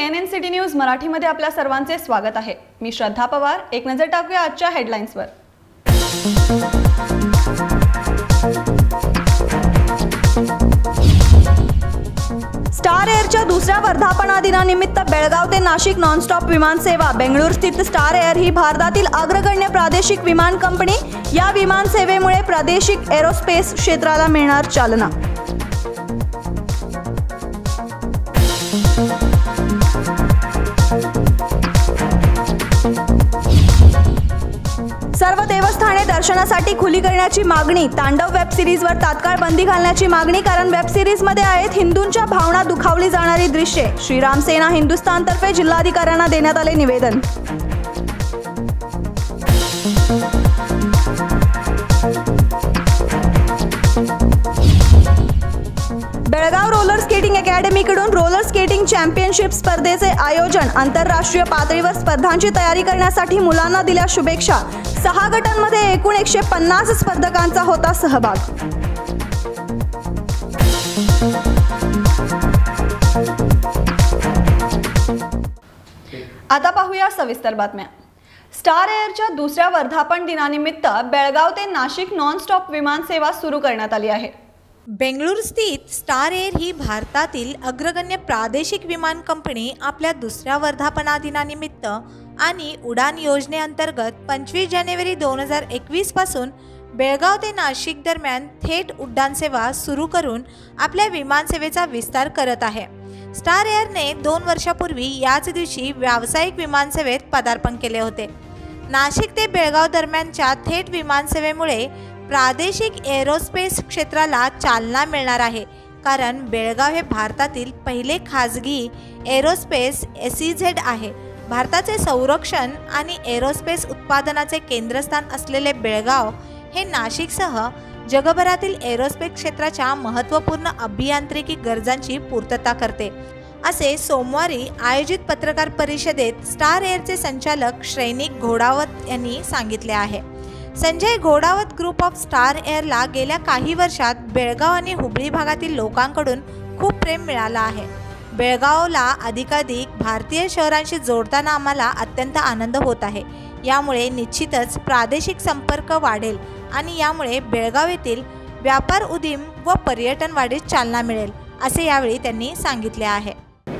CNN city news मराठीमध्ये आपल्या सर्वांचे स्वागत आहे। मी श्रद्धा पवार। एक नजर टाकूया आजच्या हेडलाईन्सवर। स्टार एअरच्या दुसऱ्या वर्धापना दिनानिमित्त बेळगाव ते नाशिक नॉनस्टॉप विमान सेवा। बेंगळुरू स्थित स्टार एअर ही भारतातील अग्रगण्य प्रादेशिक विमान कंपनी। या विमान सेवेमुळे प्रादेशिक एरोस्पेस क्षेत्राला मिळणार चालना। सर्व देवस्थाने दर्शनासाठी खुली करण्याची मागणी। तांडव वेब सिरीजवर तात्काळ बंदी घालण्याची मागणी, कारण वेब सिरीज मध्ये आहेत हिंदूंच्या भावना दुखावली जाणारी दृश्ये। श्रीराम सेना हिंदुस्थानतर्फे जिल्हाधिकाऱ्यांना देण्यात आले निवेदन। बेळगाव रोलर स्केटिंग अकॅडमीकडून रोलर स्केटिंग चॅम्पियनशिप स्पर्धेचे आयोजन। आंतरराष्ट्रीय पातळीवर स्पर्धांची तयारी करण्यासाठी मुलांना दिल्या शुभेच्छा। 6 गटांमध्ये एकूण 150 स्पर्धकांचा होता सहभाग। आता पाहूया सविस्तर बातम्या। स्टार एअरच्या दुसऱ्या वर्धापन दिनानिमित्त बेळगाव ते नाशिक नॉनस्टॉप विमान सेवा सुरू करण्यात आली आहे। बेंगळुरू स्थित स्टार एअर ही भारतातील अग्रगण्य प्रादेशिक विमान कंपनी आपल्या दुसऱ्या वर्धापना दिनानिमित्त आणि उडान योजनेअंतर्गत 25 जानेवारी 2021 पासून बेळगाव ते नाशिक दरम्यान थेट उड्डाण सेवा सुरू करून आपल्या विमानसेवेचा विस्तार करत आहे। स्टार एअरने 2 वर्षापूर्वी याच दिवशी व्यावसायिक विमानसेवेत पदार्पण केले होते। नाशिक ते बेळगाव दरम्यानच्या थेट विमानसेवेमुळे प्रादेशिक एरोस्पेस क्षेत्राला चालना मिळणार आहे, कारण बेळगाव हे भारतातील पहिले खाजगी एरोस्पेस SEZ आहे। भारताचे संरक्षण आणि एरोस्पेस उत्पादनाचे केंद्रस्थान असलेले बेळगाव हे नाशिकसह जगभरातील एरोस्पेस क्षेत्राच्या महत्त्वपूर्ण अभियांत्रिकी गरजांची पूर्तता करते, असे सोमवारी आयोजित पत्रकार परिषदेत स्टार एअरचे संचालक श्रेनिक घोडावत यांनी सांगितले आहे। Sanjay Ghodawat group of star एअरला गेल्या काही वर्षात बेळगाव आणि हुबळी भागातील लोकांकडून खूप प्रेम मिळाला आहे। बेळगावला अधिकाधिक भारतीय शहरांशी जोडताना आम्हाला अत्यंत आनंद होत आहे। यामुळे निश्चितच प्रादेशिक संपर्क वाढेल आणि यामुळे बेळगाव येथील व्यापार उदीम व पर्यटन वाढीस चालना मिळेल, असे यावेळी त्यांनी सांगितले आहे।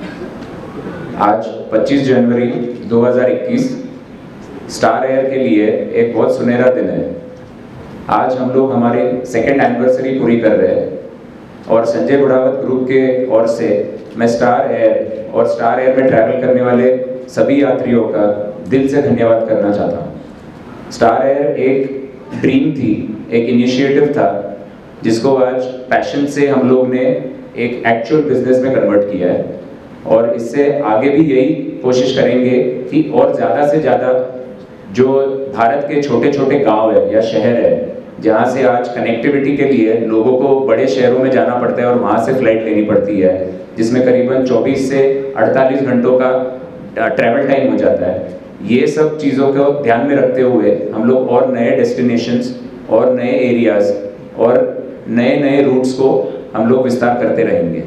आज 25 जनवरी 2021 स्टार एयर के लिए एक बहुत सुनहरा दिन है। आज हम लोग हमारी 2nd एनिवर्सरी पूरी कर रहे हैं और संजय घोड़ावत ग्रुप के ओर से मैं स्टार एयर और स्टार एयर में ट्रैवल करने वाले सभी यात्रियों का दिल से धन्यवाद करना चाहता हूँ। स्टार एयर एक ड्रीम थी, एक इनिशिएटिव था, जिसको आज पैशन से हम लोग ने एक एक्चुअल बिजनेस में कन्वर्ट किया है और इससे आगे भी यही कोशिश करेंगे कि और ज़्यादा से ज़्यादा जो भारत के छोटे छोटे गांव है या शहर है, जहां से आज कनेक्टिविटी के लिए लोगों को बड़े शहरों में जाना पड़ता है और वहां से फ्लाइट लेनी पड़ती है, जिसमें करीबन 24 से 48 घंटों का ट्रैवल टाइम हो जाता है। ये सब चीज़ों को ध्यान में रखते हुए हम लोग और नए डेस्टिनेशंस और नए एरियाज़ और नए नए रूट्स को हम लोग विस्तार करते रहेंगे।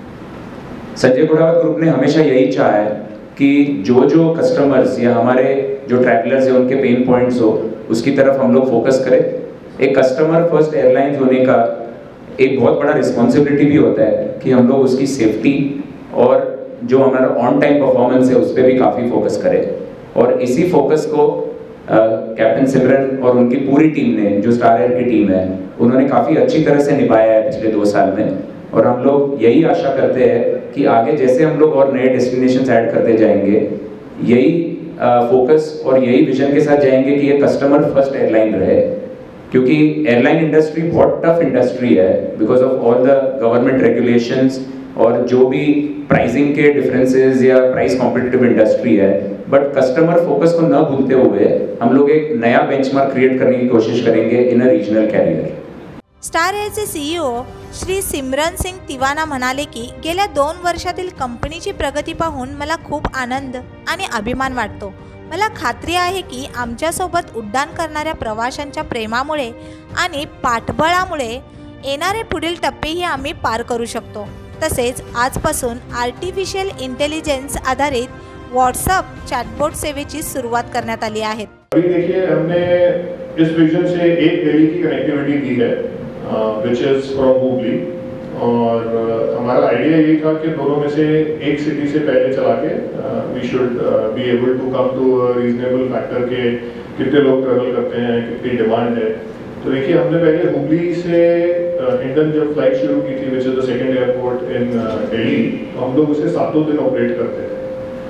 संजय घोड़ावत ग्रुप ने हमेशा यही चाहा है कि जो कस्टमर्स या हमारे जो ट्रैवलर्स हैं उनके पेन पॉइंट्स हो, उसकी तरफ हम लोग फोकस करें। एक कस्टमर फर्स्ट एयरलाइंस होने का एक बहुत बड़ा रिस्पॉन्सिबिलिटी भी होता है कि हम लोग उसकी सेफ्टी और जो हमारा ऑन टाइम परफॉर्मेंस है उस पर भी काफ़ी फोकस करें। और इसी फोकस को कैप्टन सिमरन और उनकी पूरी टीम ने, जो स्टार एयर की टीम है, उन्होंने काफ़ी अच्छी तरह से निभाया है पिछले 2 साल में। और हम लोग यही आशा करते हैं कि आगे जैसे हम लोग और नए डेस्टिनेशंस ऐड करते जाएंगे, यही फोकस और यही विजन के साथ जाएंगे कि ये कस्टमर फर्स्ट एयरलाइन रहे, क्योंकि एयरलाइन इंडस्ट्री बहुत टफ इंडस्ट्री है because of all the government regulations और जो भी प्राइसिंग के डिफरेंसेस या प्राइस कॉम्पिटिटिव इंडस्ट्री है। बट कस्टमर फोकस को न भूलते हुए हम लोग एक नया बेंचमार्क क्रिएट करने की कोशिश करेंगे in a regional carrier. Star एअरचे CEO श्री सिमरन सिंग तिवाना म्हणाले की गेल्या 2 वर्षातील कंपनीची प्रगती पाहून मला खूप आनंद आणि अभिमान वाटतो। मला खात्री आहे की आमच्यासोबत उड्डाण करणाऱ्या प्रवाशांच्या प्रेमामुळे आणि पाठबळामुळे येणारे पुढील टप्पेही आम्ही पार करू शकतो। तसेच आजपासून आर्टिफिशियल इंटेलिजन्स आधारित व्हॉट्सअप चॅटबॉट सेवेची सुरुवात करण्यात आली आहे। अभी देखिए हमने इस विजन से एक दिल्ली की कनेक्टिविटी दी है विच इज फ्रॉम हुबली, और हमारा आइडिया यही था कि दोनों में से एक सिटी से पहले चला के we should be able to come to reasonable factor के कितने लोग ट्रेवल करते हैं, कितनी डिमांड है। तो देखिए हमने पहले हुबली से इंडियन जब फ्लाइट शुरू की थी which is the second airport in Delhi, तो हम लोग उसे 7 दिन ऑपरेट करते थे।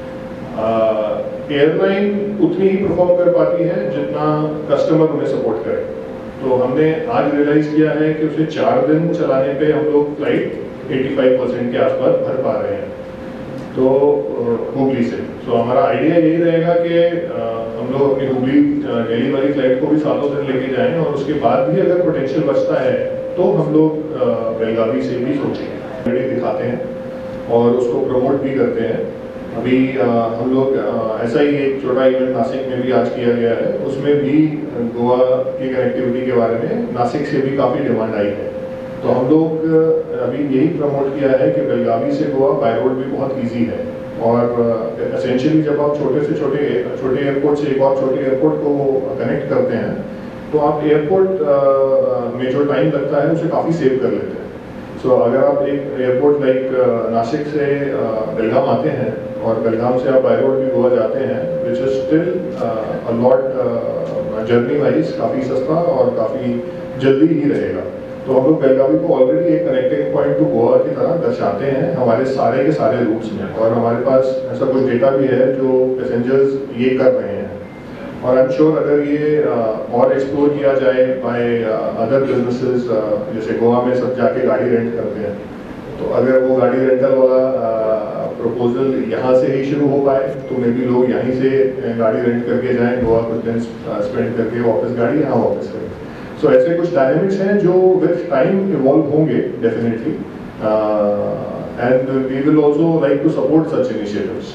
एयरलाइन उतनी ही परफॉर्म कर पाती है जितना कस्टमर उन्हें सपोर्ट करे। तो हमने आज रियलाइज किया है कि उसे 4 दिन चलाने पे हम लोग फ्लाइट 85% के आसपास भर पा रहे हैं तो हुबली से। तो हमारा आइडिया यही रहेगा कि हम लोग अपनी हुबली दिल्ली वाली फ्लाइट को भी 7 दिन लेके जाएं, और उसके बाद भी अगर पोटेंशियल बचता है तो हम लोग बेलगावी से भी सोचेंगे, दिखाते हैं और उसको प्रमोट भी करते हैं। अभी हम लोग ऐसा ही एक छोटा इवेंट नासिक में भी आज किया गया है, उसमें भी गोवा की कनेक्टिविटी के बारे में नासिक से भी काफ़ी डिमांड आई है। तो हम लोग अभी यही प्रमोट किया है कि बेलगावी से गोवा बाय रोड भी बहुत इजी है, और एसेंशियली जब आप छोटे से छोटे एयरपोर्ट से एक और छोटे एयरपोर्ट को कनेक्ट करते हैं तो आप एयरपोर्ट में जो टाइम लगता है उसे काफ़ी सेव कर लेते हैं। सो अगर आप एक एयरपोर्ट लाइक नासिक से बेलगाम आते हैं और बेलगाम से आप बाय रोड भी गोवा जाते हैं, which is still a lot journey wise काफ़ी सस्ता और काफ़ी जल्दी ही रहेगा। तो हम लोग बेलगावी को ऑलरेडी एक कनेक्टिंग पॉइंट टू गोवा की तरह दर्शाते हैं हमारे सारे के सारे रूट्स में, और हमारे पास ऐसा कुछ डेटा भी है जो पैसेंजर्स ये कर रहे हैं। और आई एम श्योर अगर ये और एक्सप्लोर किया जाए बाय अदर बिजनेसेस, जैसे गोवा में सब जाके गाड़ी रेंट करते हैं, तो अगर वो गाड़ी रेंटल वाला प्रपोजल यहाँ से ही शुरू हो पाए तो मे बी लोग यहीं से गाड़ी रेंट करके जाएं, गोवा कुछ दिन स्पेंड करके वापस गाड़ी यहाँ वापस करें। सो ऐसे कुछ डायनेमिक्स हैं जो विद टाइम इवॉल्व होंगे definitely, and we will also like to support such initiatives.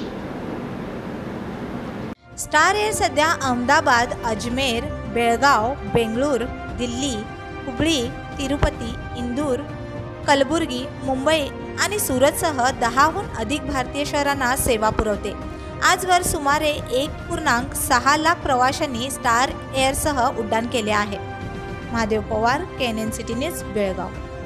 Star air सध्या अहमदाबाद, अजमेर, बेळगाव, बेंगळूर, दिल्ली, हुबळी, तिरुपती, इंदूर, कलबुर्गी, मुंबई आणि सुरतसह 10हून अधिक भारतीय शहरांना सेवा पुरवते। आजवर सुमारे 1.6 लाख प्रवाशांनी स्टार एअरसह उड्डाण केले आहे। Mahadev Pawar, KNN city news, Belgaum.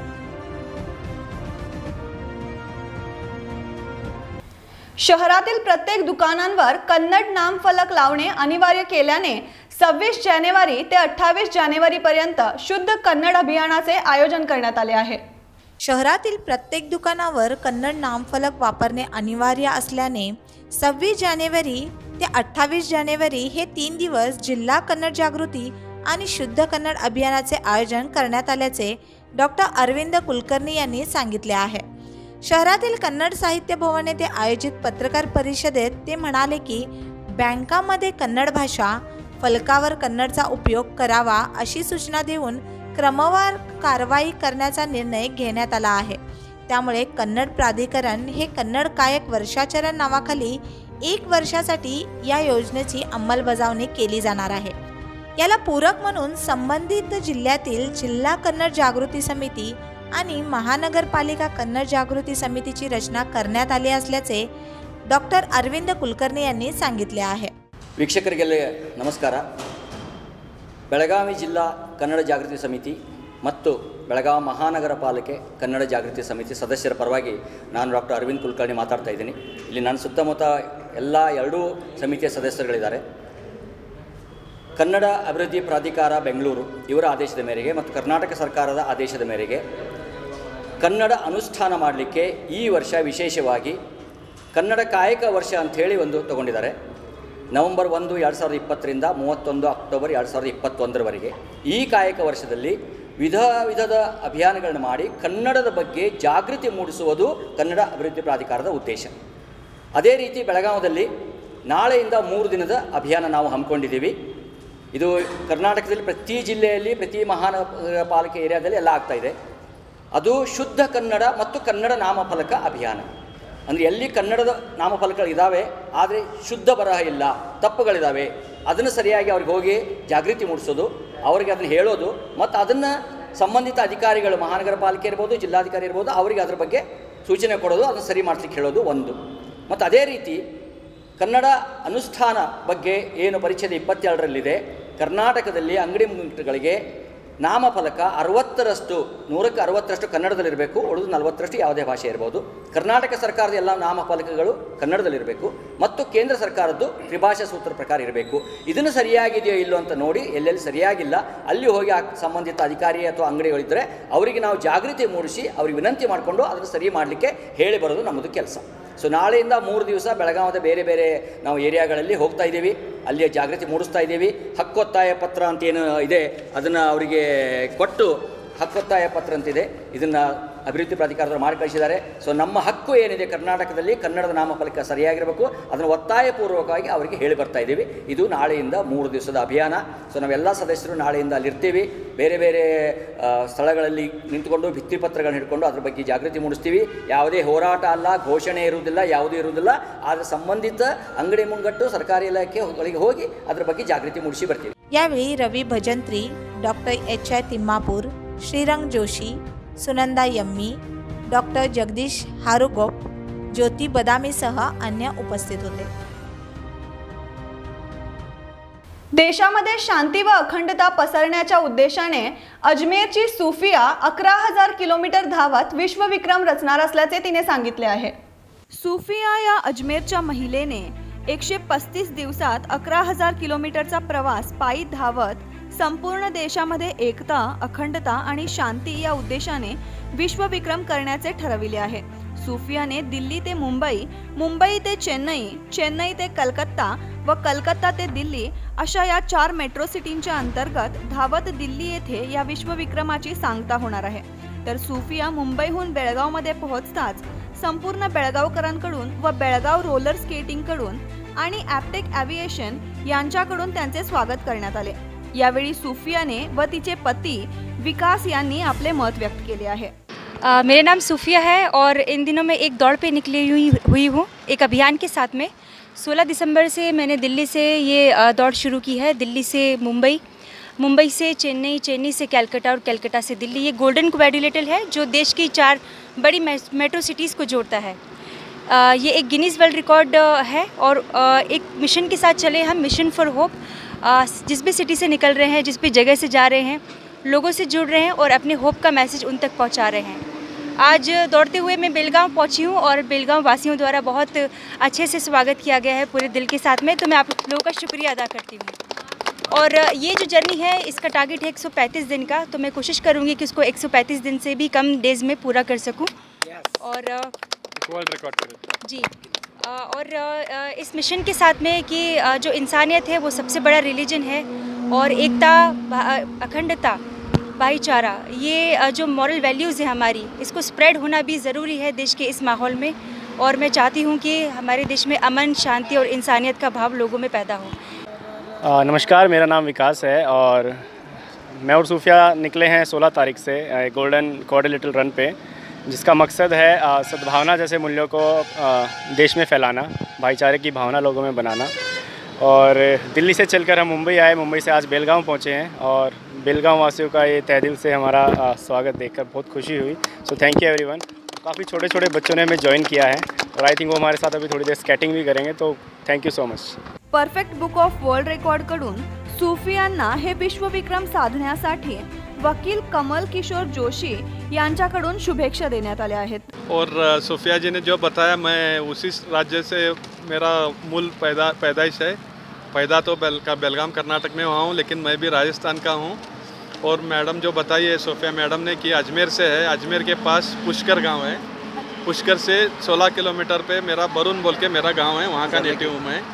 शहरातील प्रत्येक दुकानांवर कन्नड नामफलक लावणे अनिवार्य केल्याने 26 जानेवारी ते 28 जानेवारी पर्यंत शुद्ध कन्नड अभियानाचे आयोजन करण्यात आले आहे। शहरातील प्रत्येक दुकानावर कन्नड नामफलक वापरणे अनिवार्य असल्याने 26 जानेवारी ते 28 जानेवारी हे 3 दिवस जिल्हा कन्नड जागृती आणि शुद्ध कन्नड अभियानाचे आयोजन करण्यात आल्याचे डॉक्टर अरविंद कुलकर्णी यांनी सांगितले आहे। शहरातील कन्नड साहित्य भवन येथे आयोजित पत्रकार परिषदेत ते म्हणाले की बँकांमध्ये कन्नड भाषा फलकावर कन्नडचा उपयोग करावा अशी सूचना देऊन क्रमवार कारवाई करण्याचा निर्णय घेण्यात आला आहे। त्यामुळे कन्नड प्राधिकरण हे कन्नड कायक वर्षाचरण नावाखाली 1 वर्षासाठी या योजनेची अंमलबजावणी केली जाणार आहे। याला पूरक म्हणून संबंधित जिल्ह्यातील जिल्हा कन्नड जागृती समिती आणि महानगरपालिका कन्नड जागृती समितीची रचना करण्यात आली असल्याचे डॉक्टर अरविंद कुलकर्णी यांनी सांगितले आहे। ವೀಕ್ಷಕರಿಗೆಲ್ಲ ನಮಸ್ಕಾರ। ಬೆಳಗಾವಿ ಜಿಲ್ಲಾ ಕನ್ನಡ ಜಾಗೃತಿ ಸಮಿತಿ ಮತ್ತು ಬೆಳಗಾವಿ ಮಹಾನಗರ ಪಾಲಿಕೆ ಕನ್ನಡ ಜಾಗೃತಿ ಸಮಿತಿ ಸದಸ್ಯರ ಪರವಾಗಿ ನಾನು ಡಾಕ್ಟರ್ ಅರವಿಂದ್ ಕುಲಕರ್ಣಿ ಮಾತಾಡ್ತಾ ಇದ್ದೀನಿ। ಇಲ್ಲಿ ನನ್ನ ಸುತ್ತಮುತ್ತ ಎಲ್ಲ 2 ಸಮಿತಿಯ ಸದಸ್ಯರುಗಳಿದ್ದಾರೆ। ಕನ್ನಡ ಅಭಿವೃದ್ಧಿ ಪ್ರಾಧಿಕಾರ ಬೆಂಗಳೂರು ಇವರ ಆದೇಶದ ಮೇರೆಗೆ ಮತ್ತು ಕರ್ನಾಟಕ ಸರ್ಕಾರದ ಆದೇಶದ ಮೇರೆಗೆ ಕನ್ನಡ ಅನುಷ್ಠಾನ ಮಾಡಲಿಕ್ಕೆ ಈ ವರ್ಷ ವಿಶೇಷವಾಗಿ ಕನ್ನಡ ಕಾಯಕ ವರ್ಷ ಅಂಥೇಳಿ ಒಂದು ತಗೊಂಡಿದ್ದಾರೆ। ನವೆಂಬರ್ 1, 2020ರಿಂದ 31 ಅಕ್ಟೋಬರ್ 2021ರವರೆಗೆ ಈ ಕಾಯಕ ವರ್ಷದಲ್ಲಿ ವಿಧದ ಅಭಿಯಾನಗಳನ್ನು ಮಾಡಿ ಕನ್ನಡದ ಬಗ್ಗೆ ಜಾಗೃತಿ ಮೂಡಿಸುವುದು ಕನ್ನಡ ಅಭಿವೃದ್ಧಿ ಪ್ರಾಧಿಕಾರದ ಉದ್ದೇಶ। ಅದೇ ರೀತಿ ಬೆಳಗಾವಿಯಲ್ಲಿ ನಾಳೆಯಿಂದ 3 ದಿನದ ಅಭಿಯಾನ ನಾವು ಹಮ್ಮಿಕೊಂಡಿದ್ದೀವಿ। ಇದು ಕರ್ನಾಟಕದಲ್ಲಿ ಪ್ರತಿ ಜಿಲ್ಲೆಯಲ್ಲಿ ಪ್ರತಿ ಮಹಾನಗರ ಪಾಲಿಕೆ ಏರಿಯಾದಲ್ಲಿ ಎಲ್ಲ ಆಗ್ತಾಯಿದೆ। ಅದು ಶುದ್ಧ ಕನ್ನಡ ಮತ್ತು ಕನ್ನಡ ನಾಮಫಲಕ ಅಭಿಯಾನ। ಅಂದರೆ ಎಲ್ಲಿ ಕನ್ನಡದ ನಾಮಫಲಕಗಳಿದ್ದಾವೆ ಆದರೆ ಶುದ್ಧ ಬರಹ ಇಲ್ಲ, ತಪ್ಪುಗಳಿದ್ದಾವೆ, ಅದನ್ನು ಸರಿಯಾಗಿ ಅವ್ರಿಗೆ ಹೋಗಿ ಜಾಗೃತಿ ಮೂಡಿಸೋದು, ಅವರಿಗೆ ಅದನ್ನು ಹೇಳೋದು ಮತ್ತು ಅದನ್ನು ಸಂಬಂಧಿತ ಅಧಿಕಾರಿಗಳು ಮಹಾನಗರ ಪಾಲಿಕೆ ಇರ್ಬೋದು, ಜಿಲ್ಲಾಧಿಕಾರಿ ಇರ್ಬೋದು, ಅವರಿಗೆ ಅದರ ಬಗ್ಗೆ ಸೂಚನೆ ಕೊಡೋದು, ಅದನ್ನು ಸರಿ ಮಾಡಿಸ್ಲಿಕ್ಕೆ ಹೇಳೋದು ಒಂದು. ಮತ್ತು ಅದೇ ರೀತಿ ಕನ್ನಡ ಅನುಷ್ಠಾನ ಬಗ್ಗೆ ಏನು ಪರಿಚ್ಛೇದ 22ರಲ್ಲಿದೆ, ಕರ್ನಾಟಕದಲ್ಲಿ ಅಂಗಡಿ ಮುಂಗಟ್ಟುಗಳಿಗೆ ನಾಮಫಲಕ 60%, 100ಕ್ಕೆ 60% ಕನ್ನಡದಲ್ಲಿರಬೇಕು, ಉಳಿದು 40% ಯಾವುದೇ ಭಾಷೆ ಇರ್ಬೋದು. ಕರ್ನಾಟಕ ಸರ್ಕಾರದ ಎಲ್ಲ ನಾಮಫಲಕಗಳು ಕನ್ನಡದಲ್ಲಿರಬೇಕು ಮತ್ತು ಕೇಂದ್ರ ಸರ್ಕಾರದ್ದು ತ್ರಿಭಾಷಾ ಸೂತ್ರ ಪ್ರಕಾರ ಇರಬೇಕು. ಇದನ್ನು ಸರಿಯಾಗಿದೆಯೋ ಇಲ್ಲೋ ಅಂತ ನೋಡಿ, ಎಲ್ಲೆಲ್ಲಿ ಸರಿಯಾಗಿಲ್ಲ ಅಲ್ಲಿ ಹೋಗಿ ಆ ಸಂಬಂಧಿತ ಅಧಿಕಾರಿ ಅಥವಾ ಅಂಗಡಿಗಳಿದ್ದರೆ ಅವರಿಗೆ ನಾವು ಜಾಗೃತಿ ಮೂಡಿಸಿ ಅವ್ರಿಗೆ ವಿನಂತಿ ಮಾಡಿಕೊಂಡು ಅದನ್ನು ಸರಿ ಮಾಡಲಿಕ್ಕೆ ಹೇಳಿ ಬರೋದು ನಮ್ಮದು ಕೆಲಸ. ಸೊ ನಾಳೆಯಿಂದ 3 ದಿವಸ ಬೆಳಗಾವದ ಬೇರೆ ಬೇರೆ ನಾವು ಏರಿಯಾಗಳಲ್ಲಿ ಹೋಗ್ತಾ ಇದ್ದೀವಿ, ಅಲ್ಲಿಯ ಜಾಗೃತಿ ಮೂಡಿಸ್ತಾ ಇದ್ದೀವಿ. ಹಕ್ಕೊತ್ತಾಯ ಪತ್ರ ಅಂತೇನು ಇದೆ ಅದನ್ನು ಅವರಿಗೆ ಕೊಟ್ಟು, ಹಕ್ಕೊತ್ತಾಯ ಪತ್ರ ಅಂತಿದೆ, ಇದನ್ನು ಅಭಿವೃದ್ಧಿ ಪ್ರಾಧಿಕಾರದವರು ಮಾಡಿ ಕಳಿಸಿದ್ದಾರೆ. ಸೊ ನಮ್ಮ ಹಕ್ಕು ಏನಿದೆ ಕರ್ನಾಟಕದಲ್ಲಿ ಕನ್ನಡದ ನಾಮಫಲಕ ಸರಿಯಾಗಿರಬೇಕು, ಅದನ್ನು ಒತ್ತಾಯಪೂರ್ವಕವಾಗಿ ಅವರಿಗೆ ಹೇಳಿ ಬರ್ತಾ ಇದ್ದೀವಿ. ಇದು ನಾಳೆಯಿಂದ 3 ದಿವಸದ ಅಭಿಯಾನ. ಸೊ ನಾವೆಲ್ಲ ಸದಸ್ಯರು ನಾಳೆಯಿಂದ ಅಲ್ಲಿರ್ತೀವಿ. ಬೇರೆ ಬೇರೆ ಸ್ಥಳಗಳಲ್ಲಿ ನಿಂತುಕೊಂಡು ಭಿತ್ತಿಪತ್ರಗಳನ್ನ ಹಿಡ್ಕೊಂಡು ಅದ್ರ ಬಗ್ಗೆ ಜಾಗೃತಿ ಮೂಡಿಸ್ತೀವಿ. ಯಾವುದೇ ಹೋರಾಟ ಅಲ್ಲ, ಘೋಷಣೆ ಇರುವುದಿಲ್ಲ, ಯಾವುದೂ ಇರುವುದಿಲ್ಲ. ಆದರೆ ಸಂಬಂಧಿತ ಅಂಗಡಿ ಮುಂಗಟ್ಟು ಸರ್ಕಾರಿ ಇಲಾಖೆಗಳಿಗೆ ಹೋಗಿ ಅದ್ರ ಬಗ್ಗೆ ಜಾಗೃತಿ ಮೂಡಿಸಿ ಬರ್ತೀವಿ. यावेळी Ravi Bhajantri, doctor H I. Timmapur, Shrirang Joshi, Sunanda Yammi, doctor Jagdish Harugop, Jyoti बदामीसह अन्य उपस्थित होते. देशामध्ये शांती व अखंडता पसरण्याच्या उद्देशाने अजमेरची सुफिया 11,000 किलोमीटर धावत विश्वविक्रम रचणार असल्याचे तिने सांगितले आहे. सुफिया या अजमेरच्या महिलेने 135 दिवसात 11,000 किलोमीटरचा प्रवास पायी धावत संपूर्ण देशामध्ये एकता, अखंडता आणि शांती या उद्देशाने विश्वविक्रम करण्याचे ठरविले आहे. सुफियाने दिल्ली ते मुंबई, मुंबई ते चेन्नई, चेन्नई ते कलकत्ता व कलकत्ता ते दिल्ली अशा या 4 मेट्रो सिटींच्या अंतर्गत धावत दिल्ली येथे या विश्वविक्रमाची सांगता होणार आहे. तर सुफिया मुंबईहून बेळगावमध्ये पोहोचताच संपूर्ण बेळगावकरांकडून व बेळगाव रोलर स्केटिंगकडून आणि ॲप्टेक ॲव्हिएशन यांच्याकडून त्यांचे स्वागत करण्यात आले. यावेळी सुफियाने व तिचे पती विकास यांनी आपले मत व्यक्त केले आहे. मेरा नाम सुफिया है और इन दिनों मैं एक दौड़ पे निकली हुई हूँ एक अभियान के साथ में. 16 दिसंबर से मैंने दिल्ली से ये दौड़ शुरू की है. दिल्ली से मुंबई, मुंबई से चेन्नई, चेन्नई से कलकत्ता और कलकत्ता से दिल्ली. ये गोल्डन क्वाड्रिलेटरल है जो देश की 4 बड़ी मेट्रो सिटीज़ को जोड़ता है. ये एक गिनीज़ वर्ल्ड रिकॉर्ड है और एक मिशन के साथ चले हम, मिशन फॉर होप. जिस भी सिटी से निकल रहे हैं, जिस भी जगह से जा रहे हैं, लोगों से जुड़ रहे हैं और अपने होप का मैसेज उन तक पहुंचा रहे हैं. आज दौड़ते हुए मैं बेलगांव पहुंची हूं और बेलगांव वासियों द्वारा बहुत अच्छे से स्वागत किया गया है पूरे दिल के साथ में. तो मैं आप लोगों का शुक्रिया अदा करती हूं. और ये जो जर्नी है इसका टारगेट है 135 दिन का. तो मैं कोशिश करूँगी कि इसको 135 दिन से भी कम डेज़ में पूरा कर सकूँ. और वर्ल्ड रिकॉर्ड जी, और इस मिशन के साथ में कि जो इंसानियत है वो सबसे बड़ा रिलीजन है और एकता, अखंडता, भाईचारा, ये जो मॉरल वैल्यूज़ है हमारी, इसको स्प्रेड होना भी ज़रूरी है देश के इस माहौल में. और मैं चाहती हूँ कि हमारे देश में अमन, शांति और इंसानियत का भाव लोगों में पैदा हो. नमस्कार, मेरा नाम विकास है और मैं और सूफिया निकले हैं 16 तारीख से गोल्डन क्वाड्रिलेटरल रन पे, जिसका मकसद है सद्भावना जैसे मूल्यों को देश में फैलाना, भाईचारे की भावना लोगों में बनाना. और दिल्ली से चलकर हम मुंबई आए, मुंबई से आज बेलगांव पहुँचे हैं और बेलगांव वासियों का ये तहे दिल से हमारा स्वागत देखकर बहुत खुशी हुई. So thank you everyone. काफ़ी छोटे छोटे बच्चों ने हमें ज्वाइन किया है और आई थिंक वो हमारे साथ अभी थोड़ी देर स्केटिंग भी करेंगे. तो thank you so much. Perfect book of world रेकॉर्डकडून सुफियांना हे विश्वविक्रम साधण्यासाठी वकील कमल किशोर जोशी यांच्याकडून शुभेच्छा देण्यात आल्या आहेत. और सुफिया जी ने जो बताया, मैं उसी राज्य से मेरा मूल पैदाइश है. पैदा तो बेलगाम कर्नाटक में हुआ हूँ, लेकिन मैं भी राजस्थान का हूँ. और मैडम जो बताई है सुफिया मैडम ने कि अजमेर से है, अजमेर के पास पुष्कर गांव है. पुष्कर से 16 किलोमीटर पे मेरा बरून बोल के मेरा गांव है, वहाँ का नेटिव हूँ मैं.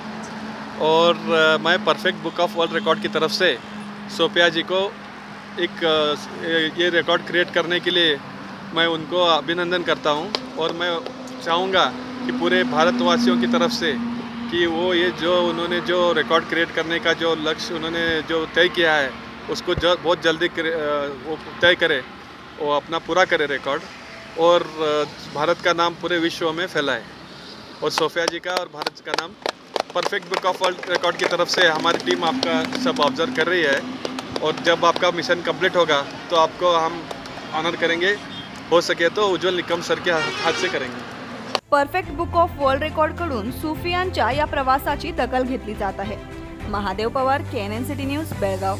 और मैं perfect book of world record की तरफ से सुफिया जी को एक ये रिकॉर्ड क्रिएट करने के लिए मैं उनको अभिनंदन करता हूँ. और मैं चाहूँगा कि पूरे भारतवासियों की तरफ से कि वो ये जो उन्होंने जो रिकॉर्ड क्रिएट करने का जो लक्ष्य उन्होंने जो तय किया है उसको बहुत जल्दी वो तय करे, वो अपना पूरा करे रिकॉर्ड और भारत का नाम पूरे विश्व में फैलाए. और सोफिया जी का और भारत का नाम perfect book of world record की तरफ से हमारी टीम आपका सब ऑब्जर्व कर रही है. और जब आपका मिशन कंप्लीट होगा तो आपको हम ऑनर करेंगे हो सके तो उज्ज्वल निकम सर के हाथ से करेंगे। Perfect book of world record कडून सुफियांच्या या प्रवासाची दखल घेतली जात आहे। Mahadev Pawar, KNN city news, Belgaum.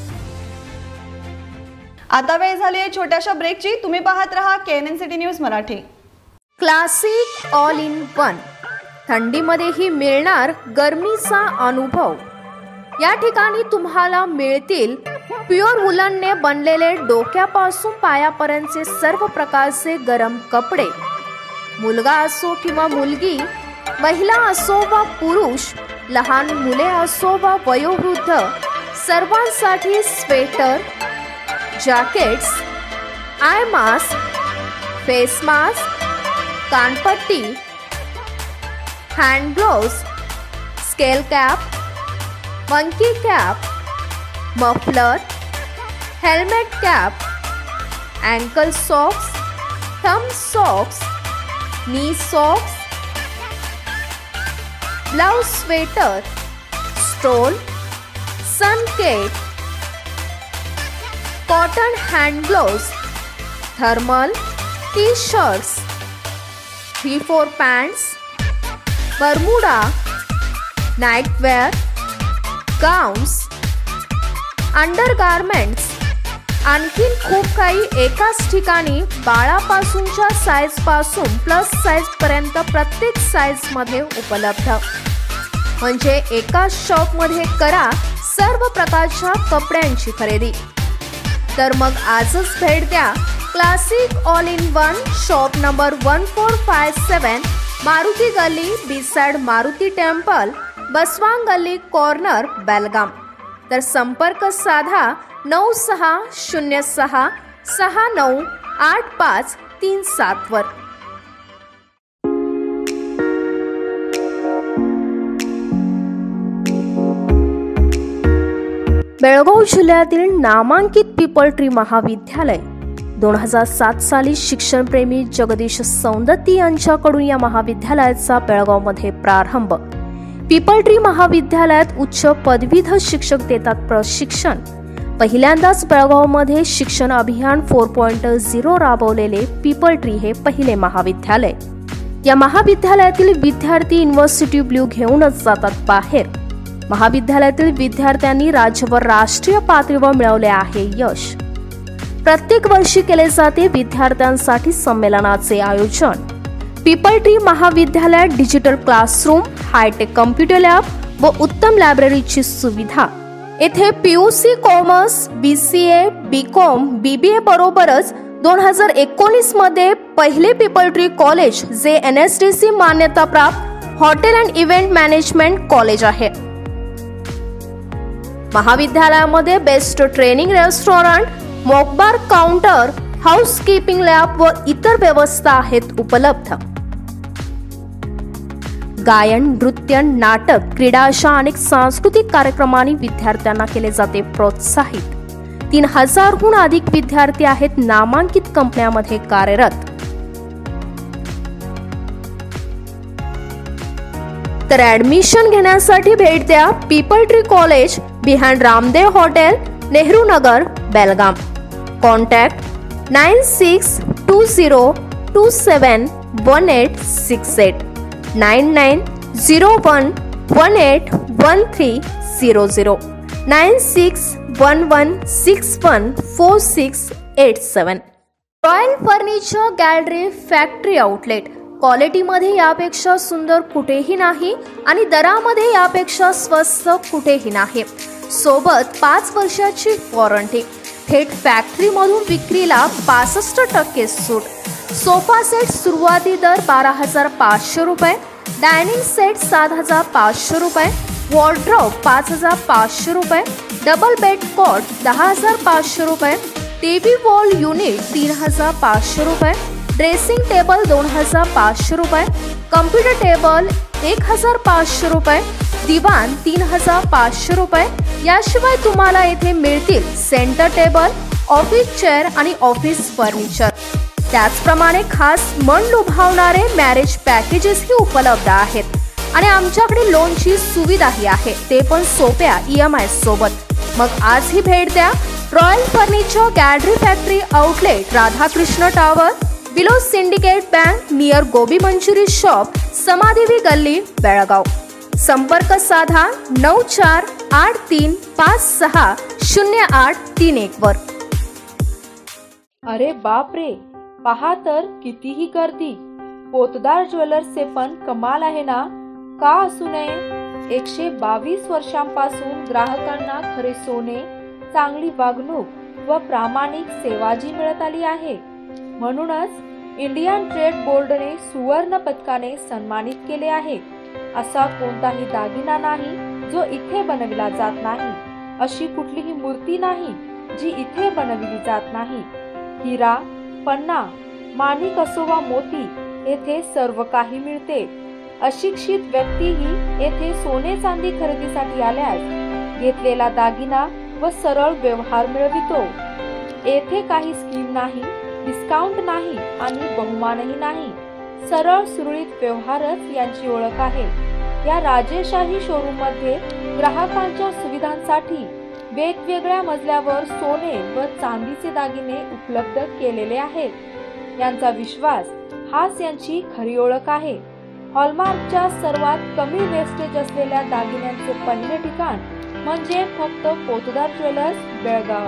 आता वेळ झाली आहे छोट्याशा ब्रेकची। तुम्ही पाहत रहा KNN city news Marathi. Classic all in one, थंडीमध्येही मिळणार गरमीचा अनुभव। या ठिकाणी तुम्हाला मिळतील प्युअर वुलनने बनलेले डोक्यापासून पायापर्यंतचे सर्व प्रकारचे गरम कपडे। मुलगा असो किंवा मुलगी, महिला असो वा पुरुष, लहान मुले असो वा वयोवृद्ध, सर्वांसाठी sweater, jackets, eye mask, face mask, कानपट्टी, hand gloves, scale cap, monkey cap, muffler, helmet cap, ankle socks, thumb socks, knee socks, blouse sweater, stole, sun केट, cotton hand gloves, thermal, T shirts, 3/4 pants, Bermuda, nightwear, gowns, undergarments, आणखीन खूप काही एकाच ठिकाणी बाळापासूनच्या size पासून plus size पर्यंत प्रत्येक साईज मध्ये उपलब्ध। म्हणजे एकाच शॉप मध्ये करा सर्व प्रकारच्या कपड्यांची खरेदी। तर मग आजच भेट द्या classic all in one, shop number 1457, Maruti गल्ली, बिसाइड मारुती टेम्पल, बसवांग गल्ली कॉर्नर, बेलगाम। तर संपर्क साधा 9606 698537 वर। बेळगाव जिल्ह्यातील नामांकित पीपल ट्री महाविद्यालय 2007 साली शिक्षणप्रेमी जगदीश सौंदत्ती यांच्याकडून या महाविद्यालयाचा बेळगावमध्ये प्रारंभ। पीपल ट्री महाविद्यालयात उच्च पदवीधर शिक्षक देतात प्रशिक्षण। पहिल्यांदाच बेळगावमध्ये शिक्षण अभियान 4.0 राबवलेले पीपल ट्री हे पहिले महाविद्यालय। या महाविद्यालयातील विद्यार्थी युनिव्हर्सिटी ब्ल्यू घेऊनच जातात बाहेर। महाविद्यालयातील विद्यार्थ्यांनी राज्य व राष्ट्रीय पातळीवर मिळवले आहे यश। प्रत्येक वर्षी केले जाते विद्यार्थ्यांसाठी संमेलनाचे आयोजन। पीपल ट्री महाविद्यालयात digital classroom, hi tech computer lab व उत्तम लायब्ररीची सुविधा। येथे PUC commerce, BCA, BCom, BBA बरोबरच 2019 मध्ये पहिले पीपल ट्री कॉलेज जे NSDC मान्यता प्राप्त hotel and event management college आहे। महाविद्यालयामध्ये best training restaurant, mock bar counter, housekeeping lab व इतर व्यवस्था आहेत उपलब्ध। गायन, नृत्य, नाटक, क्रीडा अशा अनेक सांस्कृतिक कार्यक्रमांनी विद्यार्थ्यांना केले जाते प्रोत्साहित। 3000हून अधिक विद्यार्थी आहेत नामांकित कंपन्यांमध्ये कार्यरत। तर ऍडमिशन घेण्यासाठी भेट द्या people tree college, behind Ramdev hotel, Nehru Nagar, Belgaum. Contact 9620271868 9901181300 9611614687। Royal furniture gallery factory outlet, क्वालिटीमध्ये यापेक्षा सुंदर कुठेही नाही आणि दरामध्ये यापेक्षा स्वस्त कुठेही नाही। सोबत 5 वर्षाची वॉरंटी। थेट फॅक्टरीमधून विक्रीला 65% सूट। सोफा सेट सुरुवाती दर 12,500 रुपये, डायनिंग सेट 7,500 रुपये, वॉर्डरोब 5,500 रुपये, डबल बेड कॉट 10,500 रुपये, टीव्ही वॉल युनिट 3,500 रुपये, ड्रेसिंग टेबल 2,500 रुपये, कम्प्युटर टेबल 1,500 रुपये, दिवाण 3,500 रुपये। याशिवाय तुम्हाला येथे मिळतील सेंटर टेबल, ऑफिस चेअर आणि ऑफिस फर्निचर। त्याचप्रमाणे खास मन लुभावणारे मॅरेज पॅकेजेसही उपलब्ध आहेत आणि आमच्याकडे लोनची सुविधाही आहे, ते पण सोप्या EMI सोबत। मग आजही भेट द्या royal furniture gallery factory outlet, Radhakrishna tower, below Syndicate Bank near gobi manchuri shop, समाधिवी गल्ली, बेळगाव. संपर्क साधा 9483560831 वर. अरे बाप रे, पहा तर कितीही गर्दी. पोतदार ज्वेलर्सचे पण कमाल आहे ना, का असू नये. 122 वर्षांपासून ग्राहकांना खरे सोने, चांगली वागणूक व प्रामाणिक सेवा जी मिळत आली आहे. म्हणूनच इंडियन ट्रेड बोर्डने सुवर्ण पदकाने सन्मानित केले आहे. असा कोणताही दागिना नाही जो इथे बनविला जात नाही, अशी कुठलीही मूर्ती नाही जी इथे बनविली जात नाही. हिरा, पन्ना, माणिक असो वा मोती, येथे सर्व काही मिळते. अशिक्षित व्यक्तीही येथे सोने चांदी खरेदीसाठी आल्यास घेतलेला दागिना व सरळ व्यवहार मिळवितो. येथे काही स्कीम नाही, डिस्काउंट नाही आणि बहुमानही नाही. सरळ सुरळीत व्यवहारच यांची ओळख आहे. या राजेशाही शोरूम मध्ये ग्राहकांच्या सुविधांसाठी वेगवेगळ्या मजल्यावर सोने व चांदीचे दागिने उपलब्ध केलेले आहेत. यांचा विश्वास हाच यांची खरी ओळख आहे. हॉलमार्कच्या सर्वात कमी वेस्टेज असलेल्या दागिन्यांचे पहिले ठिकाण म्हणजे फक्त पोतदार ज्वेलर्स, बेळगाव.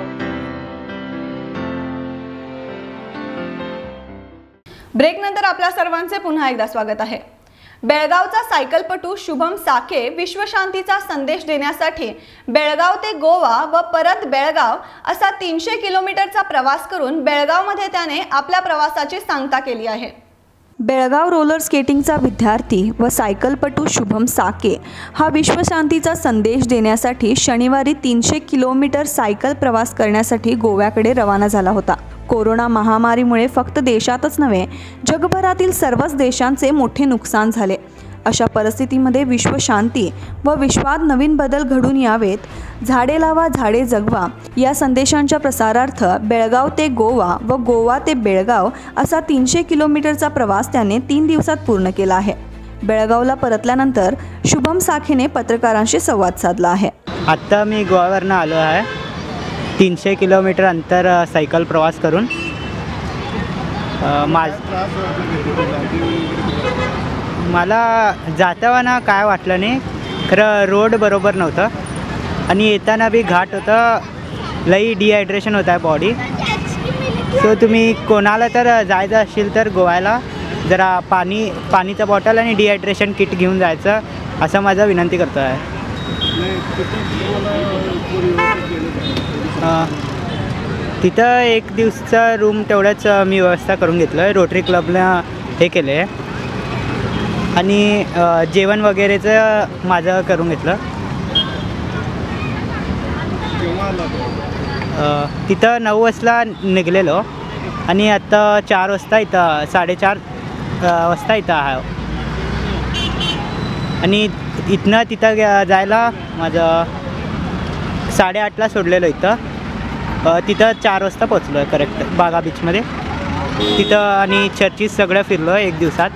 ब्रेक नंतर आपल्या सर्वांचे पुन्हा एकदा स्वागत आहे. बेळगावचा सायकलपटू शुभम साके विश्वशांतीचा संदेश देण्यासाठी बेळगाव ते गोवा व परत बेळगाव असा 300 किलोमीटरचा प्रवास करून बेळगावमध्ये त्याने आपल्या प्रवासाची सांगता केली आहे. बेळगाव रोलर स्केटिंगचा विद्यार्थी व सायकलपटू शुभम साके हा विश्वशांतीचा संदेश देण्यासाठी शनिवारी 300 किलोमीटर सायकल प्रवास करण्यासाठी गोव्याकडे रवाना झाला होता. कोरोना महामारीमुळे फक्त देशातच नव्हे, जगभरातील सर्वच देशांचे मोठे नुकसान झाले. अशा परिस्थितीमध्ये विश्वशांती व विश्वात नवीन बदल घडून यावेत, झाडे लावा झाडे जगवा या संदेशांच्या प्रसारार्थ बेळगाव ते गोवा व गोवा ते बेळगाव असा 300 किलोमीटरचा प्रवास त्याने 3 दिवसात पूर्ण केला आहे. बेळगावला परतल्यानंतर शुभम साखेने पत्रकारांशी संवाद साधला आहे. आत्ता मी गोव्यावरनं आलो आहे. 300 किलोमीटर अंतर सायकल प्रवास करून. मला जाताना काय वाटलं नाही, खरं रोड बरोबर नव्हतं आणि येताना बी घाट होतं. लई डिहायड्रेशन होत आहे बॉडी. सो तुम्ही कोणाला तर जायचं असेल तर गोव्याला जरा पाणीचं बॉटल आणि डिहायड्रेशन किट घेऊन जायचं, असं माझं विनंती करतो आहे. तिथं 1 दिवसाचा रूम तेवढंच मी व्यवस्था करून घेतलं आहे. रोटरी क्लबनं हे केलं आहे आणि जेवण वगैरेचं माझं करून घेतलं. तिथं 9 वाजता निघलेलो आणि आता 4 वाजता इथं 4:30 वाजता इथं आहे आणि इथनं तिथं जायला माझं 8:30ला सोडलेलं इथं. तिथं 4 वाजता पोचलो आहे करेक्ट बागा बीचमध्ये. तिथं आणि चर्चेस सगळं फिरलो आहे 1 दिवसात.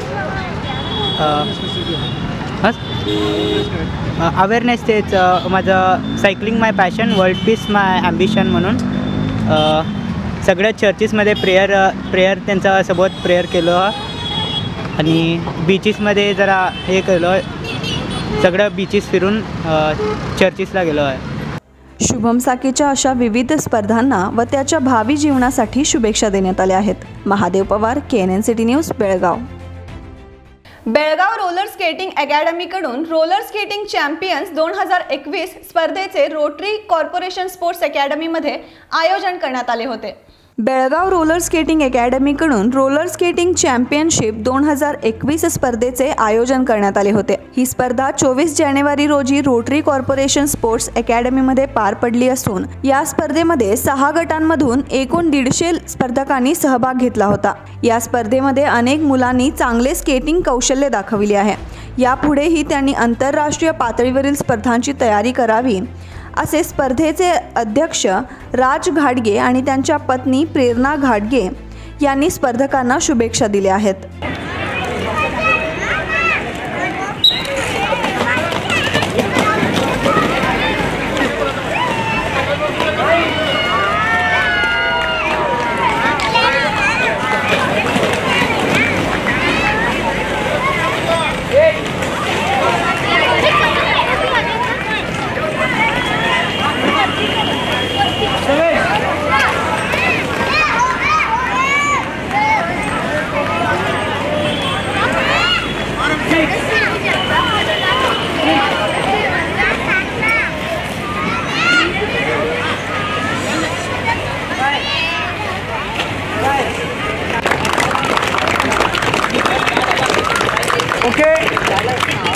अवेअरनेस तेच माझं cycling my passion, world peace my ambition म्हणून सगळ्या चर्चेसमध्ये प्रेयर त्यांच्यासोबत प्रेयर केलं आणि बीचेसमध्ये जरा हे केलं. सगळं बीचेस फिरून चर्चेसला गेलो आहे. शुभम साकेच्या अशा विविध स्पर्धांना व त्याच्या भावी जीवनासाठी शुभेच्छा देण्यात आल्या आहेत. Mahadev Pawar, KNN city news, Belgaum. Belgaum roller skating अकॅडमीकडून रोलर स्केटिंग चॅम्पियन्स 2021 स्पर्धेचे रोटरी कॉर्पोरेशन स्पोर्ट्स अकॅडमीमध्ये आयोजन करण्यात आले होते. बेळगाव रोलर स्केटिंग अकॅडमीकडून रोलर स्केटिंग चॅम्पियनशिप 2021 स्पर्धेचे आयोजन करण्यात आले होते. ही स्पर्धा 24 जानेवारी रोजी रोटरी कॉर्पोरेशन स्पोर्ट्स अकॅडमीमध्ये पार पडली असून या स्पर्धेमध्ये 6 गटांमधून एकूण 150 स्पर्धकांनी सहभाग घेतला होता. या स्पर्धेमध्ये अनेक मुलांनी चांगले स्केटिंग कौशल्य दाखविले आहे. यापुढेही त्यांनी आंतरराष्ट्रीय पातळीवरील स्पर्धांची तयारी करावी असे स्पर्धेचे अध्यक्ष राज घाडगे आणि त्यांच्या पत्नी प्रेरणा घाडगे यांनी स्पर्धकांना शुभेच्छा दिल्या आहेत.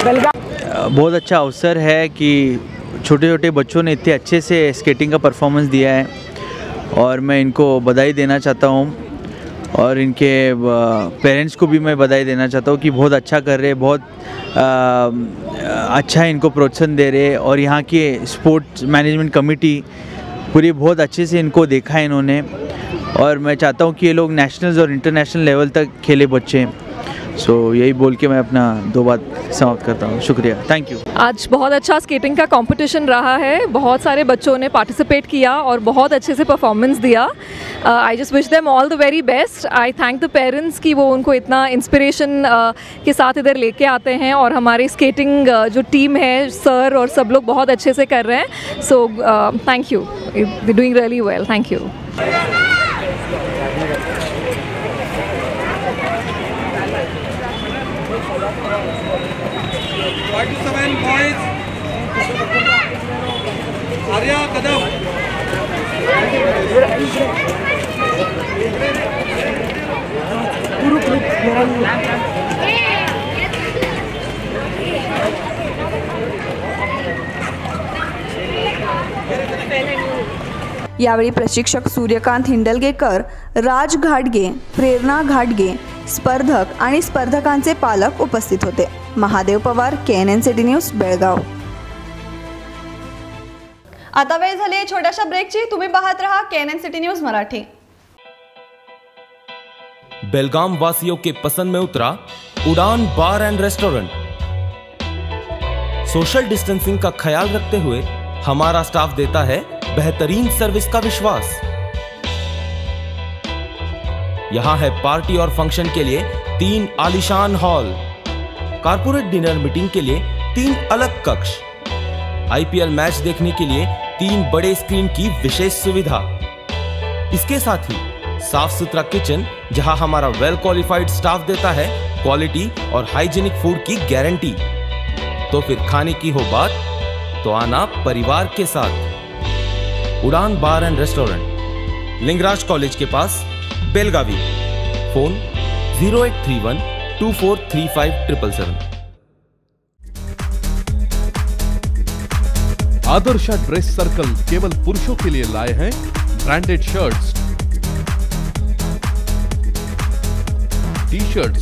बहुत अच्छा अवसर है कि छोटे छोटे बच्चों ने इतने अच्छे से स्केटिंग का परफॉर्मेंस दिया है और मैं इनको बधाई देना चाहता हूँ और इनके पेरेंट्स को भी मैं बधाई देना चाहता हूँ कि बहुत अच्छा कर रहे, बहुत अच्छा इनको प्रोत्साहन दे रहे और यहाँ के स्पोर्ट्स मैनेजमेंट कमेटी पूरी बहुत अच्छे से इनको देखा है इन्होंने और मैं चाहता हूँ कि ये लोग नेशनल्स और इंटरनेशनल लेवल तक खेले बच्चे। सो यही बोल के मैं अपना 2 बात समाप्त करता हूँ। शुक्रिया, थैंक यू। आज बहुत अच्छा स्केटिंग का कंपटीशन रहा है, बहुत सारे बच्चों ने पार्टिसिपेट किया और बहुत अच्छे से परफॉर्मेंस दिया। I just wish them all the very best. I thank the parents कि वो उनको इतना इंस्पिरेशन के साथ इधर लेके आते हैं और हमारी स्केटिंग जो टीम है, सर और सब लोग बहुत अच्छे से कर रहे हैं। So thank you, they doing really well. Thank you. Arya Kadam यावेळी प्रशिक्षक सूर्यकांत हिंडलगेकर, राज घाटगे, प्रेरणा घाटगे, स्पर्धक आणि स्पर्धकांचे पालक उपस्थित होते। Mahadev Pawar, KNN city news, Belgaum. आता वेळ झाली आहे छोट्याशा ब्रेकची। तुम्ही पाहत रहा KNN city news Marathi. Belgaum वासियों के पसंद में उतरा Udaan bar and restaurant. Social distancing का ख्याल रखते हुए हमारा स्टाफ देता है बेहतरीन सर्विस का विश्वास। यहां है पार्टी और फंक्शन के लिए 3 आलीशान हॉल, कारपोरेट डिनर मीटिंग के लिए 3 अलग कक्ष, IPL मैच देखने के लिए 3 बड़े स्क्रीन की विशेष सुविधा। इसके साथ ही साफ सुथरा किचन जहां हमारा वेल क्वालिफाइड स्टाफ देता है क्वालिटी और हाइजीनिक फूड की गारंटी। तो फिर खाने की हो बात तो आना परिवार के साथ। Udaan bar and restaurant, Lingaraj college के पास, Belagavi. Phone 0831 2435 777। Adarsha dress circle केवल पुरुषों के लिए लाए हैं ब्रांडेड शर्ट्स, टी-शर्ट्स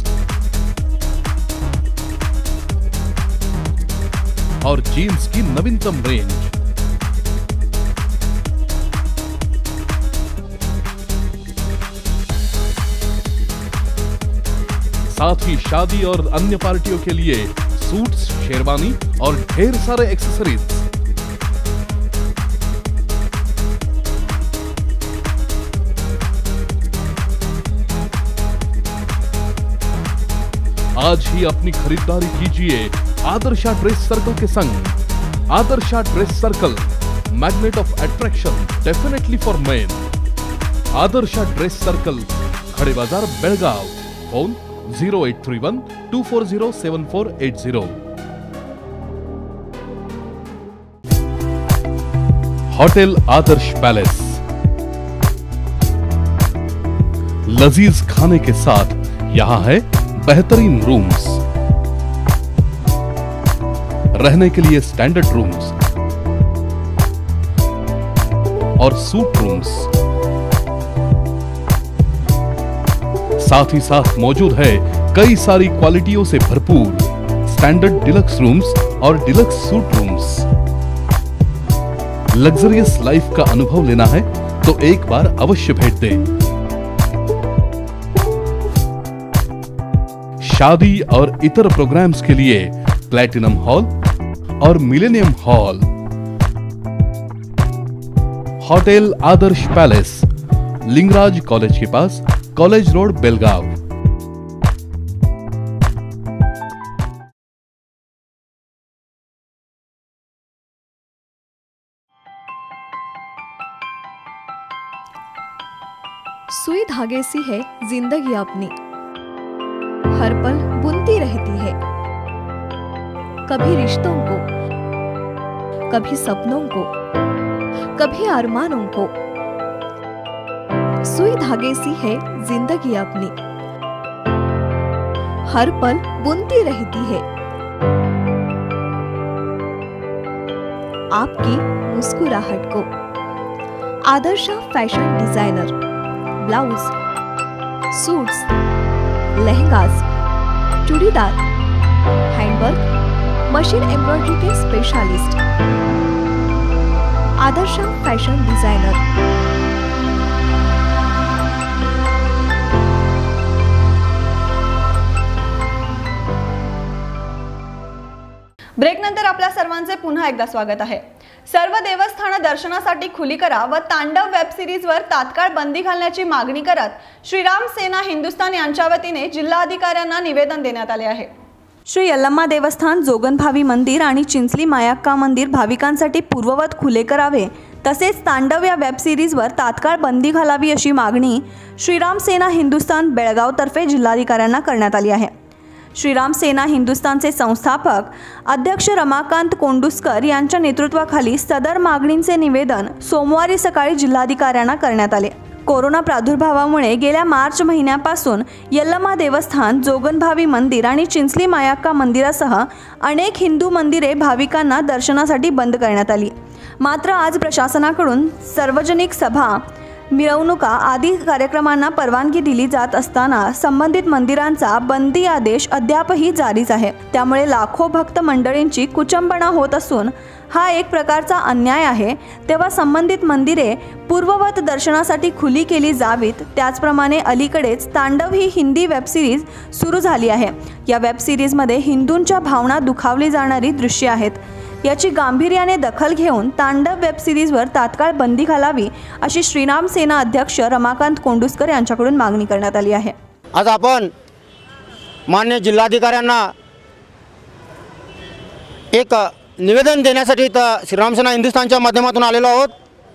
और जीन्स की नवीनतम रेंज। साथ ही शादी और अन्य पार्टियों के लिए सूट्स, शेरवानी और ढेर सारे एक्सेसरीज। आज ही अपनी खरीदारी कीजिए आदर्शा ड्रेस सर्कल के संग। Adarsha dress circle, magnet of attraction definitely for men. Adarsha dress circle, Khade Bazar, Belgaum. Phone 0831 240 7480। Hotel Adarsh palace, लजीज खाने के साथ यहां है बेहतरीन रूम्स, रहने के लिए स्टैंडर्ड रूम्स और सूट रूम्स। साथ ही साथ मौजूद है कई सारी क्वालिटियों से भरपूर स्टैंडर्ड डिलक्स रूम्स और deluxe suite rooms. Luxurious life का अनुभव लेना है तो एक बार अवश्य भेंट दें। शादी और इतर प्रोग्राम्स के लिए प्लैटिनम हॉल और millennium hall. Hotel Adarsh palace, Lingaraj college के पास, कॉलेज रोड, बेलगाव। सुई धागे सी है जिंदगी अपनी, हर पल बुनती रहती है, कभी रिश्तों को, कभी सपनों को, कभी अरमानों को। सुई धागे सी है जिंदगी अपनी, हर पल बुनती रहती है, आपकी मुस्कुराहट को। Adarsh fashion designer, blouse, suits, lehengas, churidar, handwork, machine embroidery के स्पेशलिस्ट। Adarsh fashion designer. ब्रेकनंतर आपल्या सर्वांचे पुन्हा एकदा स्वागत आहे। सर्व देवस्थानं दर्शनासाठी खुली करा व तांडव वेब सिरीजवर तात्काळ बंदी घालण्याची मागणी करत श्रीराम सेना हिंदुस्थान यांच्या वतीने जिल्हाधिकाऱ्यांना निवेदन देण्यात आले आहे। श्री यल्लम्मा देवस्थान, जोगनभावी मंदिर आणि चिंचली मायाक्का मंदिर भाविकांसाठी पूर्ववत खुले करावे, तसेच तांडव या वेब सिरीजवर तात्काळ बंदी घालावी अशी मागणी श्रीराम सेना हिंदुस्थान बेळगाव तर्फे जिल्हाधिकाऱ्यांना करण्यात आली आहे। श्रीराम सेना हिंदुस्थानचे संस्थापक अध्यक्ष रमाकांत कोंडुस्कर यांच्या नेतृत्वाखाली सदर मागणींचे निवेदन सोमवारी सकाळी जिल्हाधिकाऱ्यांना करण्यात आले। कोरोना प्रादुर्भावामुळे गेल्या मार्च महिन्यापासून यल्लम्मा देवस्थान, जोगनभावी मंदिर आणि चिंचली मायाक्का मंदिरासह अनेक हिंदू मंदिरे भाविकांना दर्शनासाठी बंद करण्यात आली। मात्र आज प्रशासनाकडून सार्वजनिक सभा, मिरवणुका आदी कार्यक्रमांना परवानगी दिली जात असताना संबंधित मंदिरांचा बंदी आदेश अद्यापही जारीच आहे। त्यामुळे लाखो भक्त मंडळींची कुचंबणा होत असून हा एक प्रकारचा अन्याय आहे। तेव्हा संबंधित मंदिरे पूर्ववत दर्शनासाठी खुली केली जावीत। त्याचप्रमाणे अलीकडेच तांडव ही हिंदी वेब सिरीज सुरू झाली आहे। या वेब सिरीजमध्ये हिंदूंच्या भावना दुखावली जाणारी दृश्ये आहेत। याची गांभीर्याने दखल घेऊन तांडव वेब सिरीजवर तात्काळ बंदी घालावी अशी श्रीराम सेना अध्यक्ष रमाकांत कोंडुस्कर यांच्याकडून मागणी करण्यात आली आहे। आज आपण मान्य जिल्हाधिकाऱ्यांना एक निवेदन देण्यासाठी इथं श्रीराम सेना हिंदुस्थानच्या माध्यमातून आलेलो आहोत।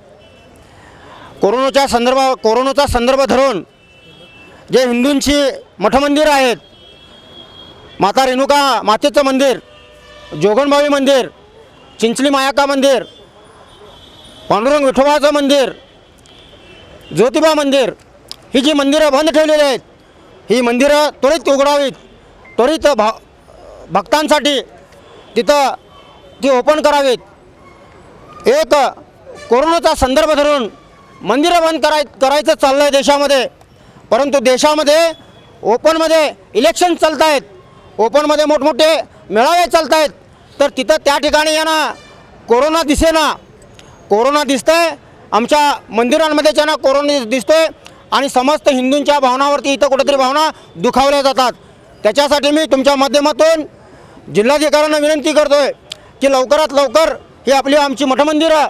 कोरोनाचा संदर्भ धरून जे हिंदूंची मठमंदिर आहेत, माता रेणुका मातेचं मंदिर, जोगनभावी मंदिर, चिंचली मायाक्का मंदिर, पांडुरंग विठोबाचं मंदिर, ज्योतिबा मंदिर, ही जी मंदिरं बंद ठेवलेली आहेत, ही मंदिरं त्वरित उघडावीत, त्वरित भक्तांसाठी तिथं ती ओपन करावीत। एक कोरोनाचा संदर्भ धरून मंदिरं बंद करायचं चाललं आहे देशामध्ये, परंतु देशामध्ये ओपनमध्ये इलेक्शन चालत आहेत, ओपनमध्ये मोठमोठे मेळावे चालत आहेत, तर तिथं त्या ठिकाणी यांना कोरोना दिसेना, कोरोना दिसतंय, आमच्या मंदिरांमध्ये ज्यांना कोरोना दिसतोय आणि समस्त हिंदूंच्या भावनावरती इथं कुठेतरी भावना दुखावल्या जातात। त्याच्यासाठी मी तुमच्या माध्यमातून जिल्हाधिकाऱ्यांना विनंती करतोय की लवकरात लवकर ही आमची मठमंदिरं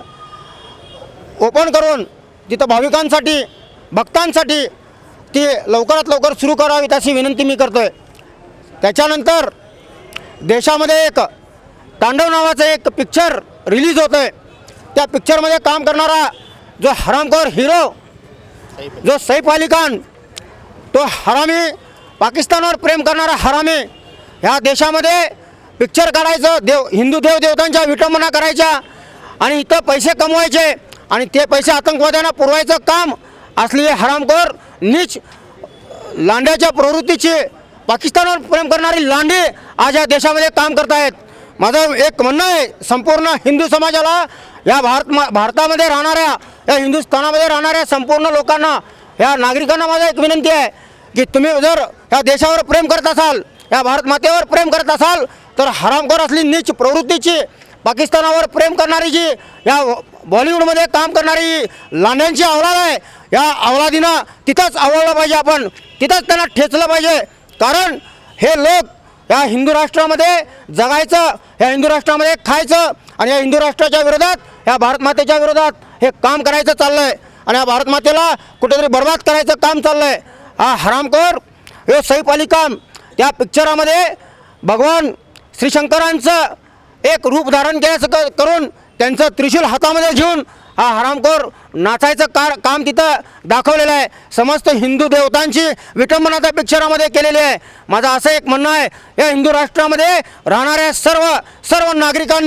ओपन करून तिथं भाविकांसाठी, भक्तांसाठी ती लवकरात लवकर सुरू करावीत अशी विनंती मी करतोय। त्याच्यानंतर देशामध्ये एक तांडव नावाचं एक पिक्चर रिलीज होतं आहे। त्या पिक्चरमध्ये काम करणारा जो हरामखोर हिरो जो सैफ अली खान, तो हरामी, पाकिस्तानवर प्रेम करणारा हरामी, ह्या देशामध्ये पिक्चर काढायचं, हिंदू देवदेवतांच्या विटंबना करायच्या आणि इथं पैसे कमवायचे आणि ते पैसे आतंकवाद्यांना पुरवायचं काम असली हरामखोर नीच लांड्याच्या प्रवृत्तीची, पाकिस्तानवर प्रेम करणारी लांडी आज या देशामध्ये काम करत आहेत। माझं एक म्हणणं आहे संपूर्ण हिंदू समाजाला, या भारतामध्ये राहणाऱ्या, या हिंदुस्थानामध्ये राहणाऱ्या संपूर्ण लोकांना, या नागरिकांना माझं एक विनंती आहे की तुम्ही जर या देशावर प्रेम करत असाल, या भारत मातेवर प्रेम करत असाल, तर हरामखोर असली नीच प्रवृत्तीची, पाकिस्तानावर प्रेम करणारी जी या बॉलिवूडमध्ये काम करणारी लांड्यांची अवलाद आहे, या अवलादीनं तिथंच आवडलं पाहिजे, आपण तिथंच त्यांना ठेचलं पाहिजे। कारण हे लोक या हिंदू राष्ट्रामध्ये जगायचं, या हिंदू राष्ट्रामध्ये खायचं आणि या हिंदू राष्ट्राच्या विरोधात, या भारत मातेच्या विरोधात हे काम करायचं चाललं आहे आणि या भारत मातेला कुठेतरी बर्बाद करायचं काम चाललं आहे। हा हरामखोर हे सैफ अली खान त्या पिक्चरामध्ये भगवान श्री शंकरांचं एक रूप धारण केल्याचं करून त्यांचं त्रिशूल हातामध्ये घेऊन हा हरामखोर नाचायचं काम तिथं दाखवलेलं आहे। समस्त हिंदू देवतांची विटंबना त्या पिक्चरामध्ये केलेली आहे। माझं असं एक म्हणणं आहे, या हिंदू राष्ट्रामध्ये राहणाऱ्या सर्व नागरिकांनी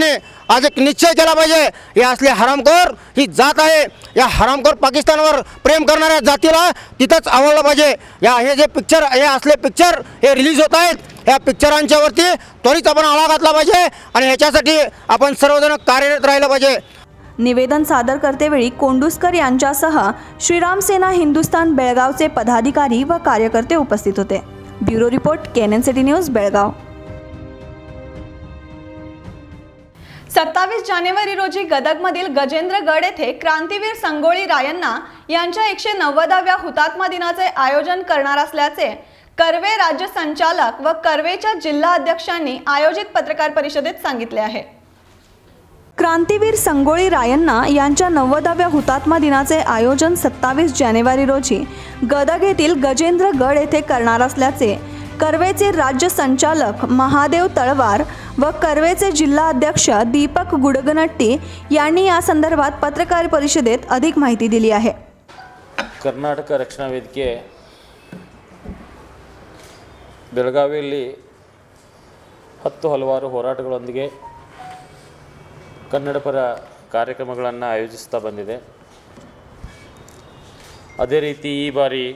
आज एक निश्चय केला पाहिजे, हे असले हरामखोर ही जात आहे, या हरामखोर पाकिस्तानवर प्रेम करणाऱ्या जातीला तिथंच आवडलं पाहिजे। हे जे पिक्चर, हे असले पिक्चर हे रिलीज होत आहेत, या पिक्चरांच्यावरती त्वरित आपण आळा घातला पाहिजे आणि ह्याच्यासाठी आपण सर्वजण कार्यरत राहिलं पाहिजे। निवेदन सादर करतेवेळी कोंडुस्कर यांच्यासह श्रीराम सेना हिंदुस्थान बेळगावचे पदाधिकारी व कार्यकर्ते उपस्थित होते। Bureau report K N N city news Belgaum. 27 जानेवारी रोजी गदगमधील गजेंद्रगड येथे क्रांतीवीर संगोळी रायण्णा यांच्या 190व्या हुतात्मा दिनाचे आयोजन करणार असल्याचे कर्वे राज्य संचालक व कर्वेच्या जिल्हा अध्यक्षांनी आयोजित पत्रकार परिषदेत सांगितले आहे। क्रांतीवीर संगोळी रायण्णा यांच्या 90व्या हुतात्मा दिनाचे आयोजन 27 जानेवारी रोजी गदग येथील गजेंद्रगड येथे करणार असल्याचे कर्वेचे राज्य संचालक महादेव तळवार व कर्वेचे जिल्हा अध्यक्ष दीपक गुडगनट्टी यांनी या संदर्भात पत्रकार परिषदेत अधिक माहिती दिली आहे। कर्नाटक रक्षणा ವೇದಿಕೆ ಬೆಳಗಾವಿಯಲ್ಲಿ 10 ಹಲವಾರು ಹೋರಾಟಗಳೊಂದಿಗೆ ಕನ್ನಡ ಪರ ಕಾರ್ಯಕ್ರಮಗಳನ್ನು ಆಯೋಜಿಸ್ತಾ ಬಂದಿದೆ। ಅದೇ ರೀತಿ ಈ ಬಾರಿ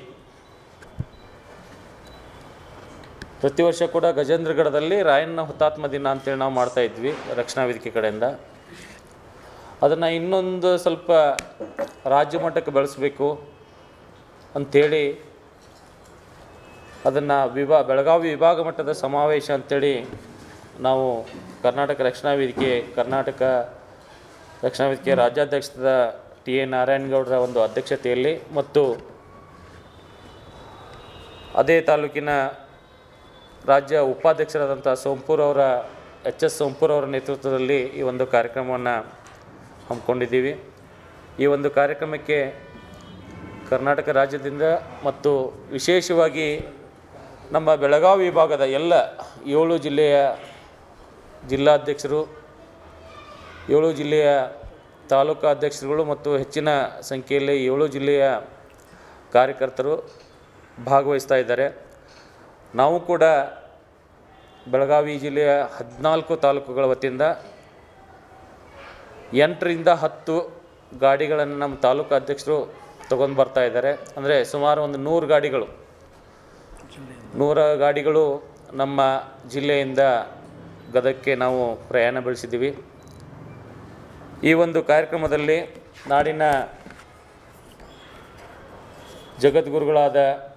ಪ್ರತಿ ವರ್ಷ ಕೂಡ ಗಜೇಂದ್ರಗಢದಲ್ಲಿ ರಾಯಣ್ಣ ಹುತಾತ್ಮ ದಿನ ಅಂತೇಳಿ ನಾವು ಮಾಡ್ತಾ ಇದ್ವಿ ರಕ್ಷಣಾ ವೇದಿಕೆ ಕಡೆಯಿಂದ। ಅದನ್ನು ಇನ್ನೊಂದು ಸ್ವಲ್ಪ ರಾಜ್ಯ ಮಟ್ಟಕ್ಕೆ ಬೆಳೆಸಬೇಕು ಅಂಥೇಳಿ ಅದನ್ನು ಬೆಳಗಾವಿ ವಿಭಾಗ ಮಟ್ಟದ ಸಮಾವೇಶ ಅಂಥೇಳಿ ನಾವು ಕರ್ನಾಟಕ ರಕ್ಷಣಾ ವೇದಿಕೆ ರಾಜ್ಯಾಧ್ಯಕ್ಷರಾದ ಟಿ.ಎ. ನಾರಾಯಣಗೌಡರ ಒಂದು ಅಧ್ಯಕ್ಷತೆಯಲ್ಲಿ ಮತ್ತು ಅದೇ ತಾಲೂಕಿನ ರಾಜ್ಯ ಉಪಾಧ್ಯಕ್ಷರಾದಂಥ ಎಚ್.ಎಸ್. ಸೋಂಪೂರ್ ಅವರ ನೇತೃತ್ವದಲ್ಲಿ ಈ ಒಂದು ಕಾರ್ಯಕ್ರಮವನ್ನು ಹಮ್ಮಿಕೊಂಡಿದ್ದೀವಿ। ಈ ಒಂದು ಕಾರ್ಯಕ್ರಮಕ್ಕೆ ಕರ್ನಾಟಕ ರಾಜ್ಯದಿಂದ ಮತ್ತು ವಿಶೇಷವಾಗಿ ನಮ್ಮ ಬೆಳಗಾವಿ ವಿಭಾಗದ ಎಲ್ಲ 7 ಜಿಲ್ಲೆಯ ಜಿಲ್ಲಾಧ್ಯಕ್ಷರು, 7 ಜಿಲ್ಲೆಯ ತಾಲೂಕು ಅಧ್ಯಕ್ಷರುಗಳು ಮತ್ತು ಹೆಚ್ಚಿನ ಸಂಖ್ಯೆಯಲ್ಲಿ 7 ಜಿಲ್ಲೆಯ ಕಾರ್ಯಕರ್ತರು ಭಾಗವಹಿಸ್ತಾ ಇದ್ದಾರೆ। ನಾವು ಕೂಡ ಬೆಳಗಾವಿ ಜಿಲ್ಲೆಯ 14 ತಾಲೂಕುಗಳ ವತಿಯಿಂದ 8ರಿಂದ 10 ಗಾಡಿಗಳನ್ನು ನಮ್ಮ ತಾಲೂಕು ಅಧ್ಯಕ್ಷರು ತಗೊಂಡು ಬರ್ತಾ ಇದ್ದಾರೆ। ಅಂದರೆ ಸುಮಾರು ಒಂದು 100 ಗಾಡಿಗಳು ನಮ್ಮ ಜಿಲ್ಲೆಯಿಂದ ಗದಗಕ್ಕೆ ನಾವು ಪ್ರಯಾಣ ಬೆಳೆಸಿದ್ದೀವಿ। ಈ ಒಂದು ಕಾರ್ಯಕ್ರಮದಲ್ಲಿ ನಾಡಿನ ಜಗದ್ಗುರುಗಳಾದ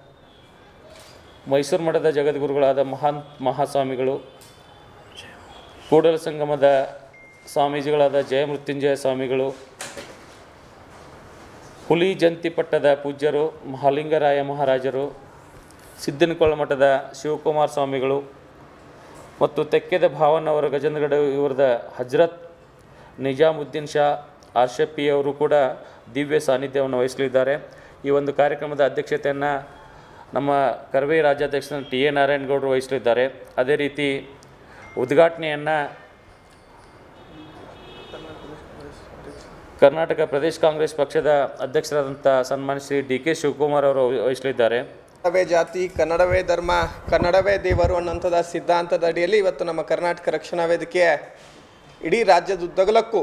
ಮೈಸೂರು ಮಠದ ಜಗದ್ಗುರುಗಳಾದ ಮಹಾಸ್ವಾಮಿಗಳು, ಕೂಡಲ ಸಂಗಮದ ಸ್ವಾಮೀಜಿಗಳಾದ ಜಯಮೃತ್ಯುಂಜಯ ಸ್ವಾಮಿಗಳು, ಹುಲಿ ಜಂತಿಪಟ್ಟದ ಪೂಜ್ಯರು ಮಹಾಲಿಂಗರಾಯ ಮಹಾರಾಜರು, ಸಿದ್ದನಕೊಳ ಮಠದ ಶಿವಕುಮಾರ ಸ್ವಾಮಿಗಳು ಮತ್ತು ತೆಕ್ಕೆದ ಭಾವನವರ ಗಜೇಂದ್ರಗಢ ಇವರದ ಹಜರತ್ ನಿಜಾಮುದ್ದೀನ್ ಶಾ ಆರ್ಷಪಿ ಅವರು ಕೂಡ ದಿವ್ಯ ಸಾನ್ನಿಧ್ಯವನ್ನು ವಹಿಸಲಿದ್ದಾರೆ। ಈ ಒಂದು ಕಾರ್ಯಕ್ರಮದ ಅಧ್ಯಕ್ಷತೆಯನ್ನು ನಮ್ಮ ಕರ್ವೆ ರಾಜ್ಯಾಧ್ಯಕ್ಷ ಟಿ.ಎ. ನಾರಾಯಣಗೌಡರು ವಹಿಸಲಿದ್ದಾರೆ। ಅದೇ ರೀತಿ ಉದ್ಘಾಟನೆಯನ್ನು ಕರ್ನಾಟಕ ಪ್ರದೇಶ ಕಾಂಗ್ರೆಸ್ ಪಕ್ಷದ ಅಧ್ಯಕ್ಷರಾದಂಥ ಸನ್ಮಾನ್ಯ ಶ್ರೀ ಡಿ.ಕೆ. ಶಿವಕುಮಾರ್ ಅವರು ವಹಿಸಲಿದ್ದಾರೆ। ಕನ್ನಡವೇ ಜಾತಿ, ಕನ್ನಡವೇ ಧರ್ಮ, ಕನ್ನಡವೇ ದೇವರು ಅನ್ನೋಂಥದ್ದು ಸಿದ್ಧಾಂತದ ಅಡಿಯಲ್ಲಿ ಇವತ್ತು ನಮ್ಮ ಕರ್ನಾಟಕ ರಕ್ಷಣಾ ವೇದಿಕೆ ಇಡೀ ರಾಜ್ಯದುದ್ದಗಲಕ್ಕೂ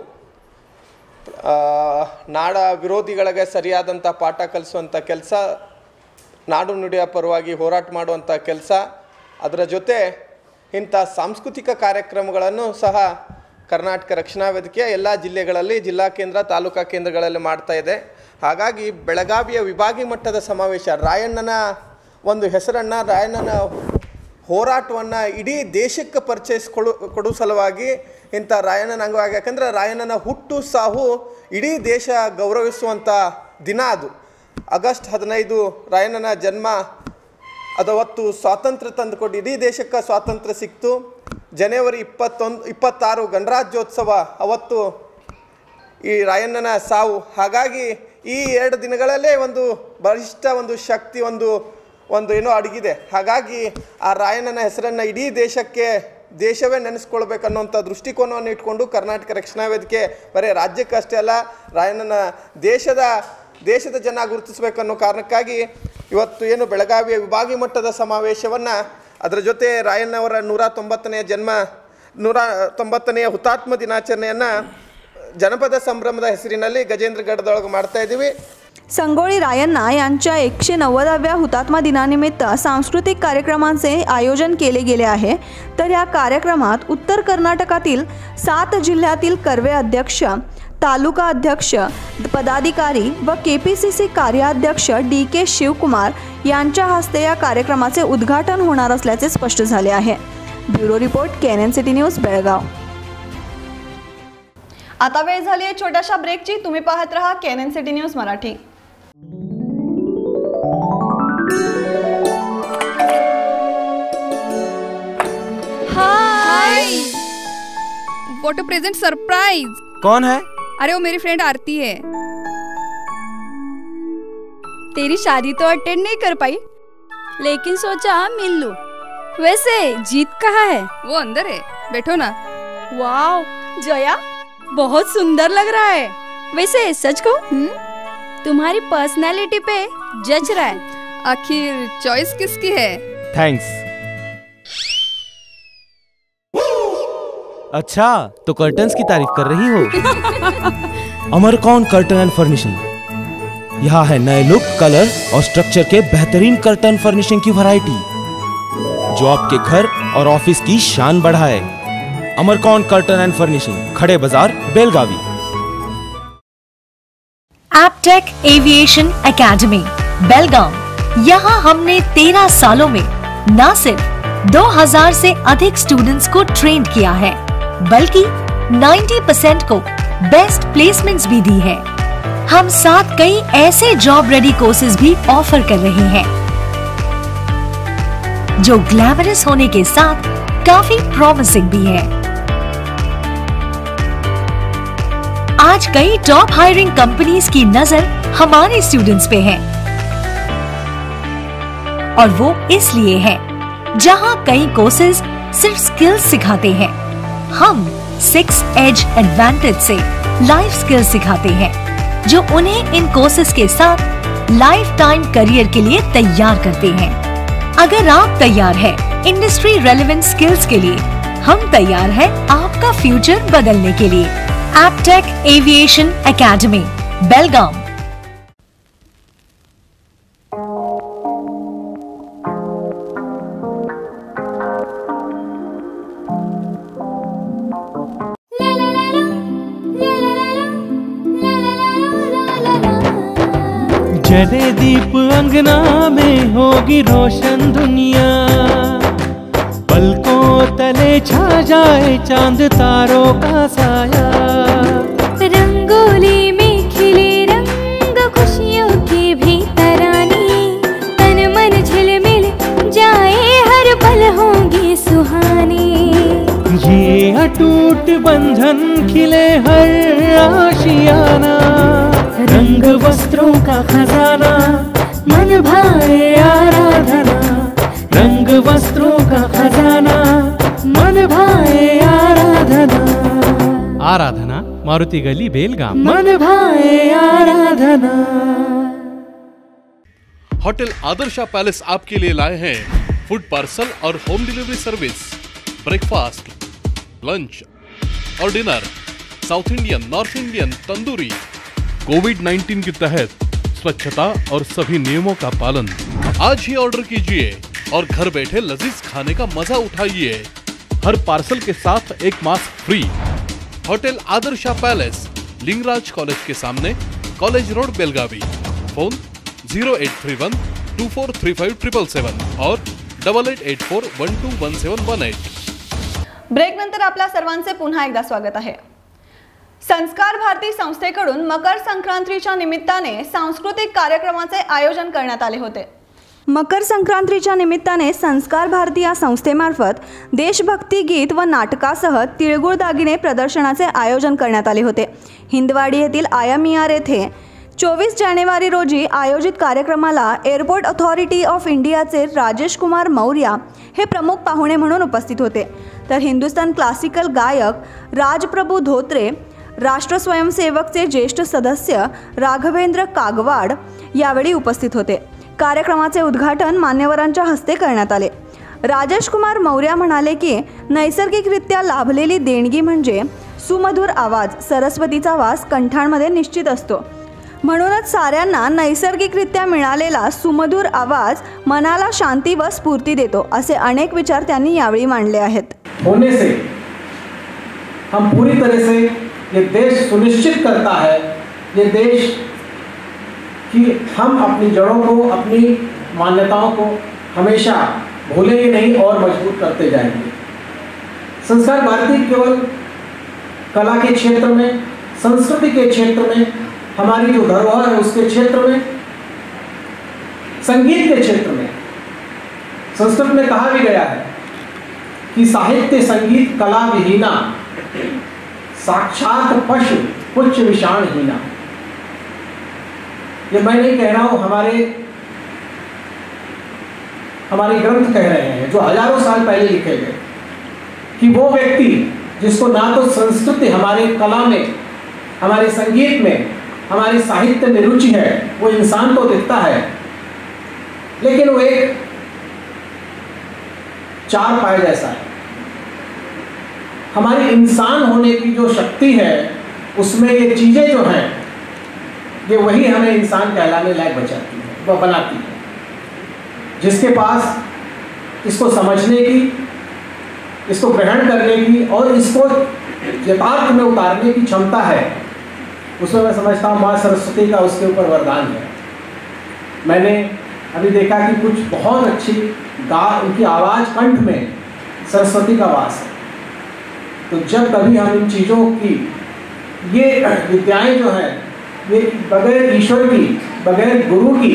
ನಾಡ ವಿರೋಧಿಗಳಿಗೆ ಸರಿಯಾದಂಥ ಪಾಠ ಕಲಿಸುವಂಥ ಕೆಲಸ, ನಾಡು ನುಡಿಯ ಪರವಾಗಿ ಹೋರಾಟ ಮಾಡುವಂಥ ಕೆಲಸ, ಅದರ ಜೊತೆ ಇಂಥ ಸಾಂಸ್ಕೃತಿಕ ಕಾರ್ಯಕ್ರಮಗಳನ್ನು ಸಹ ಕರ್ನಾಟಕ ರಕ್ಷಣಾ ವೇದಿಕೆ ಎಲ್ಲ ಜಿಲ್ಲೆಗಳಲ್ಲಿ, ಜಿಲ್ಲಾ ಕೇಂದ್ರ, ತಾಲೂಕಾ ಕೇಂದ್ರಗಳಲ್ಲಿ ಮಾಡ್ತಾ ಇದೆ। ಹಾಗಾಗಿ ಬೆಳಗಾವಿಯ ವಿಭಾಗೀಯ ಮಟ್ಟದ ಸಮಾವೇಶ ರಾಯಣ್ಣನ ಒಂದು ಹೆಸರನ್ನು, ರಾಯಣ್ಣನ ಹೋರಾಟವನ್ನು ಇಡೀ ದೇಶಕ್ಕೆ ಕೊಡುವ ಸಲುವಾಗಿ ಇಂಥ ರಾಯಣ್ಣನ ಅಂಗವಾಗಿ, ಯಾಕಂದರೆ ರಾಯಣ್ಣನ ಹುಟ್ಟು ಸಾವು ಇಡೀ ದೇಶ ಗೌರವಿಸುವಂಥ ದಿನ ಅದು। ಆಗಸ್ಟ್ 15 ರಾಯಣ್ಣನ ಜನ್ಮ, ಅದವತ್ತು ಸ್ವಾತಂತ್ರ್ಯ ತಂದುಕೊಟ್ಟು ಇಡೀ ದೇಶಕ್ಕೆ ಸ್ವಾತಂತ್ರ್ಯ ಸಿಕ್ತು। ಜನವರಿ 26 ಗಣರಾಜ್ಯೋತ್ಸವ, ಅವತ್ತು ಈ ರಾಯಣ್ಣನ ಸಾವು। ಹಾಗಾಗಿ ಈ 2 ದಿನಗಳಲ್ಲೇ ಒಂದು ಬಲಿಷ್ಠ ಒಂದು ಶಕ್ತಿ ಒಂದು ಏನೋ ಅಡಗಿದೆ। ಹಾಗಾಗಿ ಆ ರಾಯಣ್ಣನ ಹೆಸರನ್ನು ಇಡೀ ದೇಶವೇ ನೆನೆಸ್ಕೊಳ್ಬೇಕನ್ನುವಂಥ ದೃಷ್ಟಿಕೋನವನ್ನು ಇಟ್ಕೊಂಡು ಕರ್ನಾಟಕ ರಕ್ಷಣಾ ವೇದಿಕೆ ಬರೀ ರಾಜ್ಯಕ್ಕೆ ಅಷ್ಟೇ ಅಲ್ಲ, ರಾಯಣ್ಣನ ದೇಶದ ಜನ ಗುರುತಿಸಬೇಕನ್ನೋ ಕಾರಣಕ್ಕಾಗಿ ಇವತ್ತು ಏನು ಬೆಳಗಾವಿಯ ವಿಭಾಗೀಯ ಮಟ್ಟದ ಸಮಾವೇಶವನ್ನು, ಅದರ ಜೊತೆ ರಾಯಣ್ಣವರ 190ನೇ ಜನ್ಮ 190ನೇ ಹುತಾತ್ಮ ದಿನಾಚರಣೆಯನ್ನು ಜನಪದ ಸಂಭ್ರಮದ ಹೆಸರಿನಲ್ಲಿ ಗಜೇಂದ್ರಗಢದೊಳಗೆ ಮಾಡ್ತಾ ಇದ್ದೀವಿ. संगोळी रायण्णा यांच्या 190व्या हुतात्मा दिनानिमित्त सांस्कृतिक कार्यक्रमांचे आयोजन केले गेले आहे. तर या कार्यक्रमात उत्तर कर्नाटकातील 7 जिल्ह्यातील कर्वे अध्यक्ष, तालुका अध्यक्ष, पदाधिकारी व KPCC कार्याध्यक्ष DK शिवकुमार यांच्या हस्ते या कार्यक्रमाचे उद्घाटन होणार असल्याचे स्पष्ट झाले आहे. Bureau report KNN city news Belgaum. आता वेळ झाली आहे छोट्याशा ब्रेकची. तुम्ही पाहत रहा KNN city news Marathi. Hi, what a present surprise. कौन है? अरे वो मेरी फ्रेंड आरती है. तेरी शादी तो अटेंड नहीं कर पाई, लेकिन सोचा मिल लूं. वैसे जीत कहाँ है? वो अंदर है, बैठो ना. वाओ जया, बहुत सुंदर लग रहा है. वैसे सच कहूं, तुम्हारी पर्सनालिटी पे जज रहा है. आखिर चॉइस किसकी है? थैंक्स. अच्छा, तो कर्टन्स की तारीफ कर रही हो? अमरकौन कर्टन एंड फर्निशिंग, यहाँ है नए लुक, कलर और स्ट्रक्चर के बेहतरीन कर्टन फर्निशिंग की वैरायटी जो आपके घर और ऑफिस की शान बढ़ाए. अमरकौन curtain end furnishing, Khade Bazar, Belagavi. Aptech aviation academy Belgaum. यहाँ हमने 13 सालों में न सिर्फ 2000 से अधिक स्टूडेंट्स को ट्रेन किया है, बल्कि 90% को बेस्ट प्लेसमेंट्स भी दी है. हम साथ कई ऐसे जॉब रेडी कोर्सेज भी ऑफर कर रहे हैं जो ग्लैमरस होने के साथ काफी प्रॉमिसिंग भी है. आज कई टॉप हायरिंग कंपनीज की नजर हमारे स्टूडेंट्स पे है, और वो इसलिए है जहां कई कोर्सेज सिर्फ स्किल्स सिखाते हैं, हम 6 एज एडवांटेज से लाइफ स्किल्स सिखाते हैं जो उन्हें इन कोर्सेज के साथ लाइफ टाइम करियर के लिए तैयार करते हैं. अगर आप तैयार हैं इंडस्ट्री रेलेवेंट स्किल्स के लिए, हम तैयार हैं आपका फ्यूचर बदलने के लिए. Aptech aviation academy Belgaum. जले दीप अंगना में होगी रोशन दुनिया, पलकों तले छा जाए चांद तारों का साया. रंगोली में खिले रंग खुशियों के भीतर आनी, तन मन झिलमिल जाए हर पल होंगे सुहानी. ये अटूट बंधन खिले हर आशियाना, रंग वस्त्रों का खजाना मन भाए आराधना. रंग वस्त्रों का खजाना मन भाए आराधना. आराधना मारुति गली बेलगाम. मन भाए आराधना. होटल आदर्शा पैलेस आपके लिए लाए हैं फूड पार्सल और home delivery service, breakfast, lunch और dinner, south Indian, north Indian, tandoori. कोविड-19 के तहत स्वच्छता और सभी नियमों का पालन. आज ही ऑर्डर कीजिए और घर बैठे लजीज खाने का मजा उठाइए. हर पार्सल के साथ एक mask free. Hotel Adarsha palace, Lingaraj college के सामने, कॉलेज रोड, बेलगावी. फोन 0831243577 और 8884121718. ब्रेक नंतर आपल्या सर्वांचे पुन्हा एकदा स्वागत आहे. संस्कार भारती संस्थेकडून मकर संक्रांतीच्या निमित्ताने सांस्कृतिक कार्यक्रमाचे आयोजन करण्यात आले होते. मकर संक्रांतीच्या निमित्ताने संस्कार भारती या संस्थेमार्फत देशभक्ती गीत व नाटकासह तिळगुळ दागिने प्रदर्शनाचे आयोजन करण्यात आले होते. हिंदवाडी येथील आयामियार येथे 24 जानेवारी रोजी आयोजित कार्यक्रमाला एअरपोर्ट अथॉरिटी ऑफ इंडियाचे राजेश कुमार मौर्य हे प्रमुख पाहुणे म्हणून उपस्थित होते. तर हिंदुस्तान क्लासिकल गायक राजप्रभू धोत्रे, राष्ट्र स्वयंसेवकचे ज्येष्ठ सदस्य राघवेंद्र कागवाड यावेळी उपस्थित होते. कार्यक्रमाचे उद्घाटन मान्यवरांच्या हस्ते करण्यात आले. राजेश कुमार मौर्या म्हणाले की नैसर्गिकरित्या लाभलेली देणगी म्हणजे सुमधुर आवाज, सरस्वतीचा वास कंठांमध्ये निश्चित असतो. म्हणूनच साऱ्यांना नैसर्गिकरित्या मिळालेला सुमधुर आवाज मनाला शांती व स्फूर्ती देतो, असे अनेक विचार त्यांनी यावेळी मांडले आहेत. होने से हम पूरी तरह से ये देश सुनिश्चित करता है, ये देश कि हम अपनी जड़ों को, अपनी मान्यताओं को हमेशा भूलेंगे नहीं और मजबूत करते जाएंगे. संस्कार भारती केवल कला के क्षेत्र में, संस्कृति के क्षेत्र में, हमारी जो धरोहर है उसके क्षेत्र में, संगीत के क्षेत्र में, संस्कृत में कहा भी गया है कि साहित्य संगीत कला विहीना साक्षात पशु पुच्छ विषाण हीना. ये मैं नहीं कह रहा हूं, हमारे ग्रंथ कह रहे हैं जो हजारों साल पहले लिखे गए कि वो व्यक्ति जिसको ना तो संस्कृति, हमारे कला में, हमारे संगीत में, हमारे साहित्य में रुचि है, वो इंसान तो दिखता है लेकिन वो एक चार पाए जैसा है. हमारी इंसान होने की जो शक्ति है उसमें ये चीजें जो हैं ये वही हमें इंसान कहलाने लायक बचाती है, वह बनाती है. जिसके पास इसको समझने की, इसको ग्रहण करने की और इसको यथार्थ में उतारने की क्षमता है, उसमें मैं समझता हूँ माँ सरस्वती का उसके ऊपर वरदान है. मैंने अभी देखा कि कुछ बहुत अच्छी उनकी आवाज़ कंठ में सरस्वती का वास है. तो जब कभी हम इन चीज़ों की, ये विद्याएं जो हैं ये बगैर ईश्वर की, बगैर गुरु की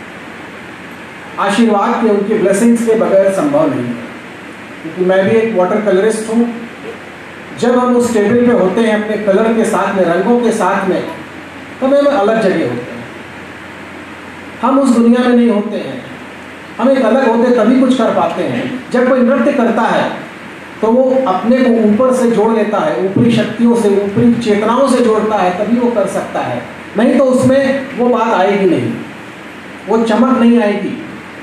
आशीर्वाद के, उनके ब्लेसिंग्स के बगैर संभव नहीं है. क्योंकि मैं भी एक वाटर कलरिस्ट हूँ. जब हम उस टेबल पे होते हैं अपने कलर के साथ में, रंगों के साथ में, तो हम अलग जगह होते हैं. हम उस दुनिया में नहीं होते हैं, हम एक अलग होते तभी कुछ कर पाते हैं. जब कोई नृत्य करता है तो वो अपने को ऊपर से जोड़ लेता है, ऊपरी शक्तियों से, ऊपरी चेतनाओं से जोड़ता है, तभी वो कर सकता है. नहीं तो उसमें वो बात आएगी नहीं, वो चमक नहीं आएगी.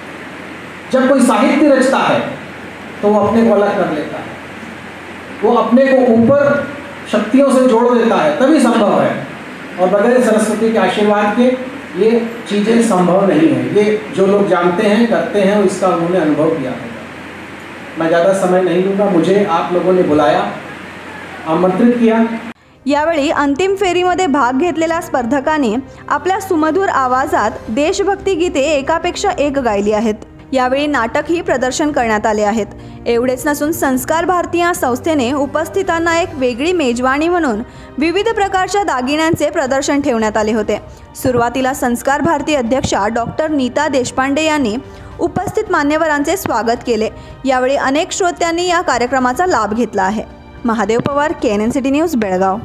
जब कोई साहित्य रचता है तो वो अपने को अलग कर लेता है, वो अपने को ऊपर शक्तियों से जोड़ देता है, तभी संभव है. और बगैर सरस्वती के आशीर्वाद के ये चीज़ें संभव नहीं है. ये जो लोग जानते हैं, करते हैं, इसका उन्होंने अनुभव किया है. मैं ज़्यादा समय नहीं लूँगा. मुझे आप लोगों ने बुलाया, आमंत्रित किया. यावेळी अंतिम फेरीमध्ये भाग घेतलेल्या स्पर्धकांनी आपल्या सुमधुर आवाजात देशभक्ती गीते एकापेक्षा एक गायली आहेत. यावेळी नाटकही प्रदर्शन करण्यात आले आहेत. एवढेच नसून संस्कार भारती या संस्थेने उपस्थितांना एक वेगळी मेजवानी म्हणून विविध प्रकारच्या दागिन्यांचे प्रदर्शन ठेवण्यात आले होते. सुरुवातीला संस्कार भारती अध्यक्षा डॉक्टर नीता देशपांडे यांनी उपस्थित मान्यवरांचे स्वागत केले. यावेळी अनेक श्रोत्यांनी या कार्यक्रमाचा लाभ घेतला आहे. Mahadev Pawar, KNN city news, Belgaum.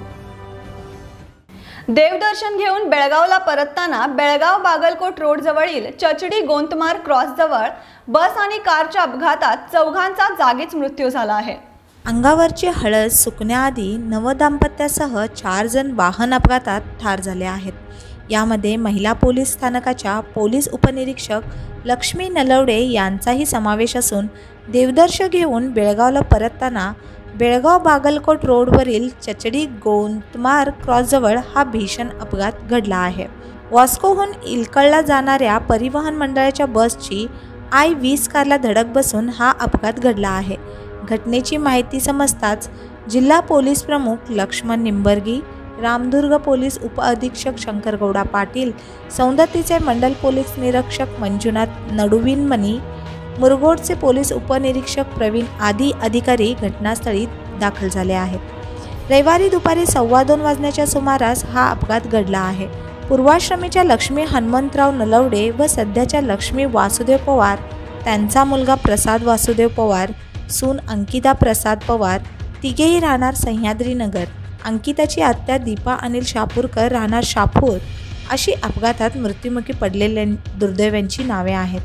देवदर्शन घेऊन बेळगावला परतताना बेळगाव बागलकोट रोड जवळील चचडी गोंतमार क्रॉस जवळ बस आणि कारच्या अपघातात चौघांचा जागीच मृत्यू झाला आहे. अंगावरची हळद सुकण्याआधी नवदाम्पत्यासह 4 जण वाहन अपघातात ठार झाले आहेत. यामध्ये महिला पोलीस स्थानकाच्या पोलीस उपनिरीक्षक लक्ष्मी नलवडे यांचाही समावेश असून देवदर्शन घेऊन बेळगावला परतताना बेळगाव बागलकोट रोडवरील चचडी गोंतमार क्रॉसजवळ हा भीषण अपघात घडला आहे. वॉस्कोहून इलकळला जाणाऱ्या परिवहन मंडळाच्या बसची I-20 कारला धडक बसून हा अपघात घडला आहे. घटनेची माहिती समजताच जिल्हा पोलीस प्रमुख लक्ष्मण निंबर्गी, रामदुर्ग पोलीस उपअधीक्षक शंकरगौडा पाटील, सौंदतीचे मंडल पोलीस निरीक्षक मंजुनाथ नडुविनमणी, मुरगोडचे पोलीस उपनिरीक्षक प्रवीण आदी अधिकारी घटनास्थळी दाखल झाले आहेत. रविवारी दुपारी 2:15 वाजण्याच्या सुमारास हा अपघात घडला आहे. पूर्वाश्रमीच्या लक्ष्मी हनुमंतराव नलवडे व सध्याच्या लक्ष्मी वासुदेव पवार, त्यांचा मुलगा प्रसाद वासुदेव पवार, सून अंकिता प्रसाद पवार, तिघेही राहणार सह्याद्रीनगर. अंकिताची आत्या दीपा अनिल शापूरकर राहणार शापूर अशी अपघातात मृत्युमुखी पडलेल्या दुर्दैवांची नावे आहेत.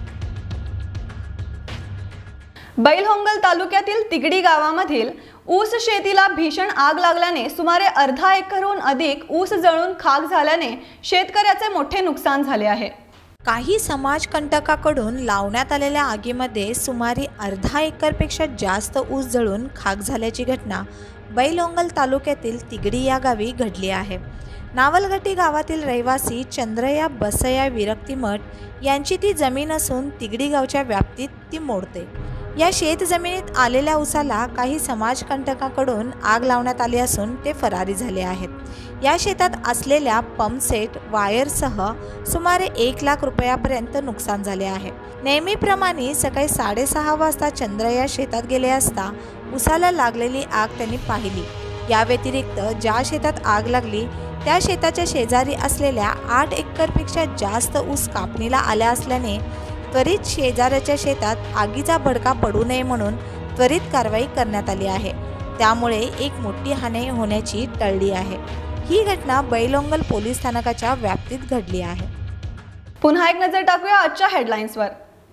बैलहोंगल तालुक्यातील तिगडी गावामधील ऊस शेतीला भीषण आग लागल्याने सुमारे अर्धा एकरहून अधिक ऊस जळून खाक झाल्याने शेतकऱ्याचे मोठे नुकसान झाले आहे. काही समाजकंटकाकडून लावण्यात आलेल्या आगीमध्ये सुमारे अर्धा एकरपेक्षा जास्त ऊस जळून खाक झाल्याची घटना बैलोंगल तालुक्यातील तिगडी या गावी घडली आहे. नावलगट्टी गावातील रहिवासी चंद्रया बसया विरक्तीमठ यांची ती जमीन असून तिगडी गावच्या व्याप्तीत ती मोडते. या शेतजमिनीत आलेल्या ऊसाला काही समाजकंटकाकडून आग लावण्यात आली असून ते फरारी झाले आहेत. या शेतात असलेल्या पंपसेट वायरसह सुमारे 1 लाख रुपयापर्यंत नुकसान झाले आहे. नेहमीप्रमाणे सकाळी 6:30 वाजता चंद्रया शेतात गेले असता ऊसाला लागलेली आग त्यांनी पाहिली. या व्यतिरिक्त ज्या शेतात आग लागली त्या शेताच्या शेजारी असलेल्या 8 एकरपेक्षा जास्त ऊस कापणीला आल्या असल्याने त्वरित शेजाऱ्याच्या शेतात आगीचा भडका पडू नये म्हणून त्वरित कारवाई करण्यात आली आहे. त्यामुळे एक मोठी हानी होण्याची टळली आहे. ही घटना बैलोंगल पोलीस स्थानकाच्या व्याप्तीत घडली आहे. पुन्हा एक नजर टाकूया आजच्या हेडलाईन्सवर.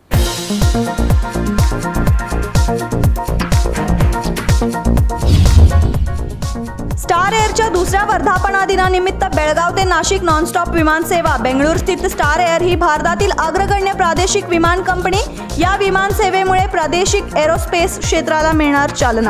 स्टार एअरच्या दुसऱ्या वर्धापना दिनानिमित्त बेळगाव ते नाशिक नॉनस्टॉप विमानसेवा. बेंगळूर स्थित स्टार एअर ही भारतातील अग्रगण्य प्रादेशिक विमान कंपनी. या विमान सेवेमुळे प्रादेशिक एरोस्पेस क्षेत्राला मिळणार चालना.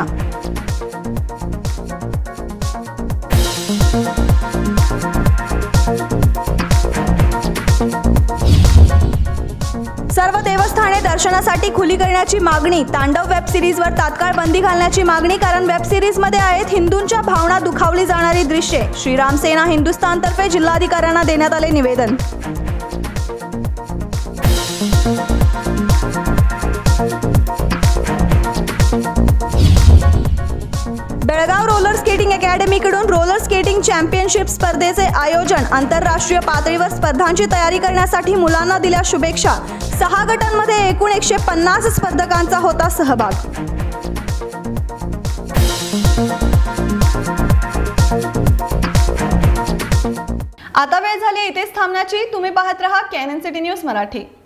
सर्व देवस्थाने दर्शनासाठी खुली करण्याची मागणी. तांडव वेब सिरीजवर तात्काळ बंदी घालण्याची मागणी. कारण वेब सिरीजमध्ये आहेत हिंदूंच्या भावना दुखावली जाणारी दृश्ये. श्रीराम सेना हिंदुस्थानतर्फे जिल्हाधिकाऱ्यांना देण्यात आले निवेदन. बेळगाव रोलर स्केटिंग अकॅडमीकडून रोलर स्केटिंग चॅम्पियनशिप स्पर्धेचे आयोजन. आंतरराष्ट्रीय पातळीवर स्पर्धांची तयारी करण्यासाठी मुलांना दिल्या शुभेच्छा. 6 गटांमध्ये एकूण 150 स्पर्धकांचा होता सहभाग. आता वेळ झाली इथेच थांबण्याची. तुम्ही पाहत रहा कॅनन सिटी न्यूज मराठी.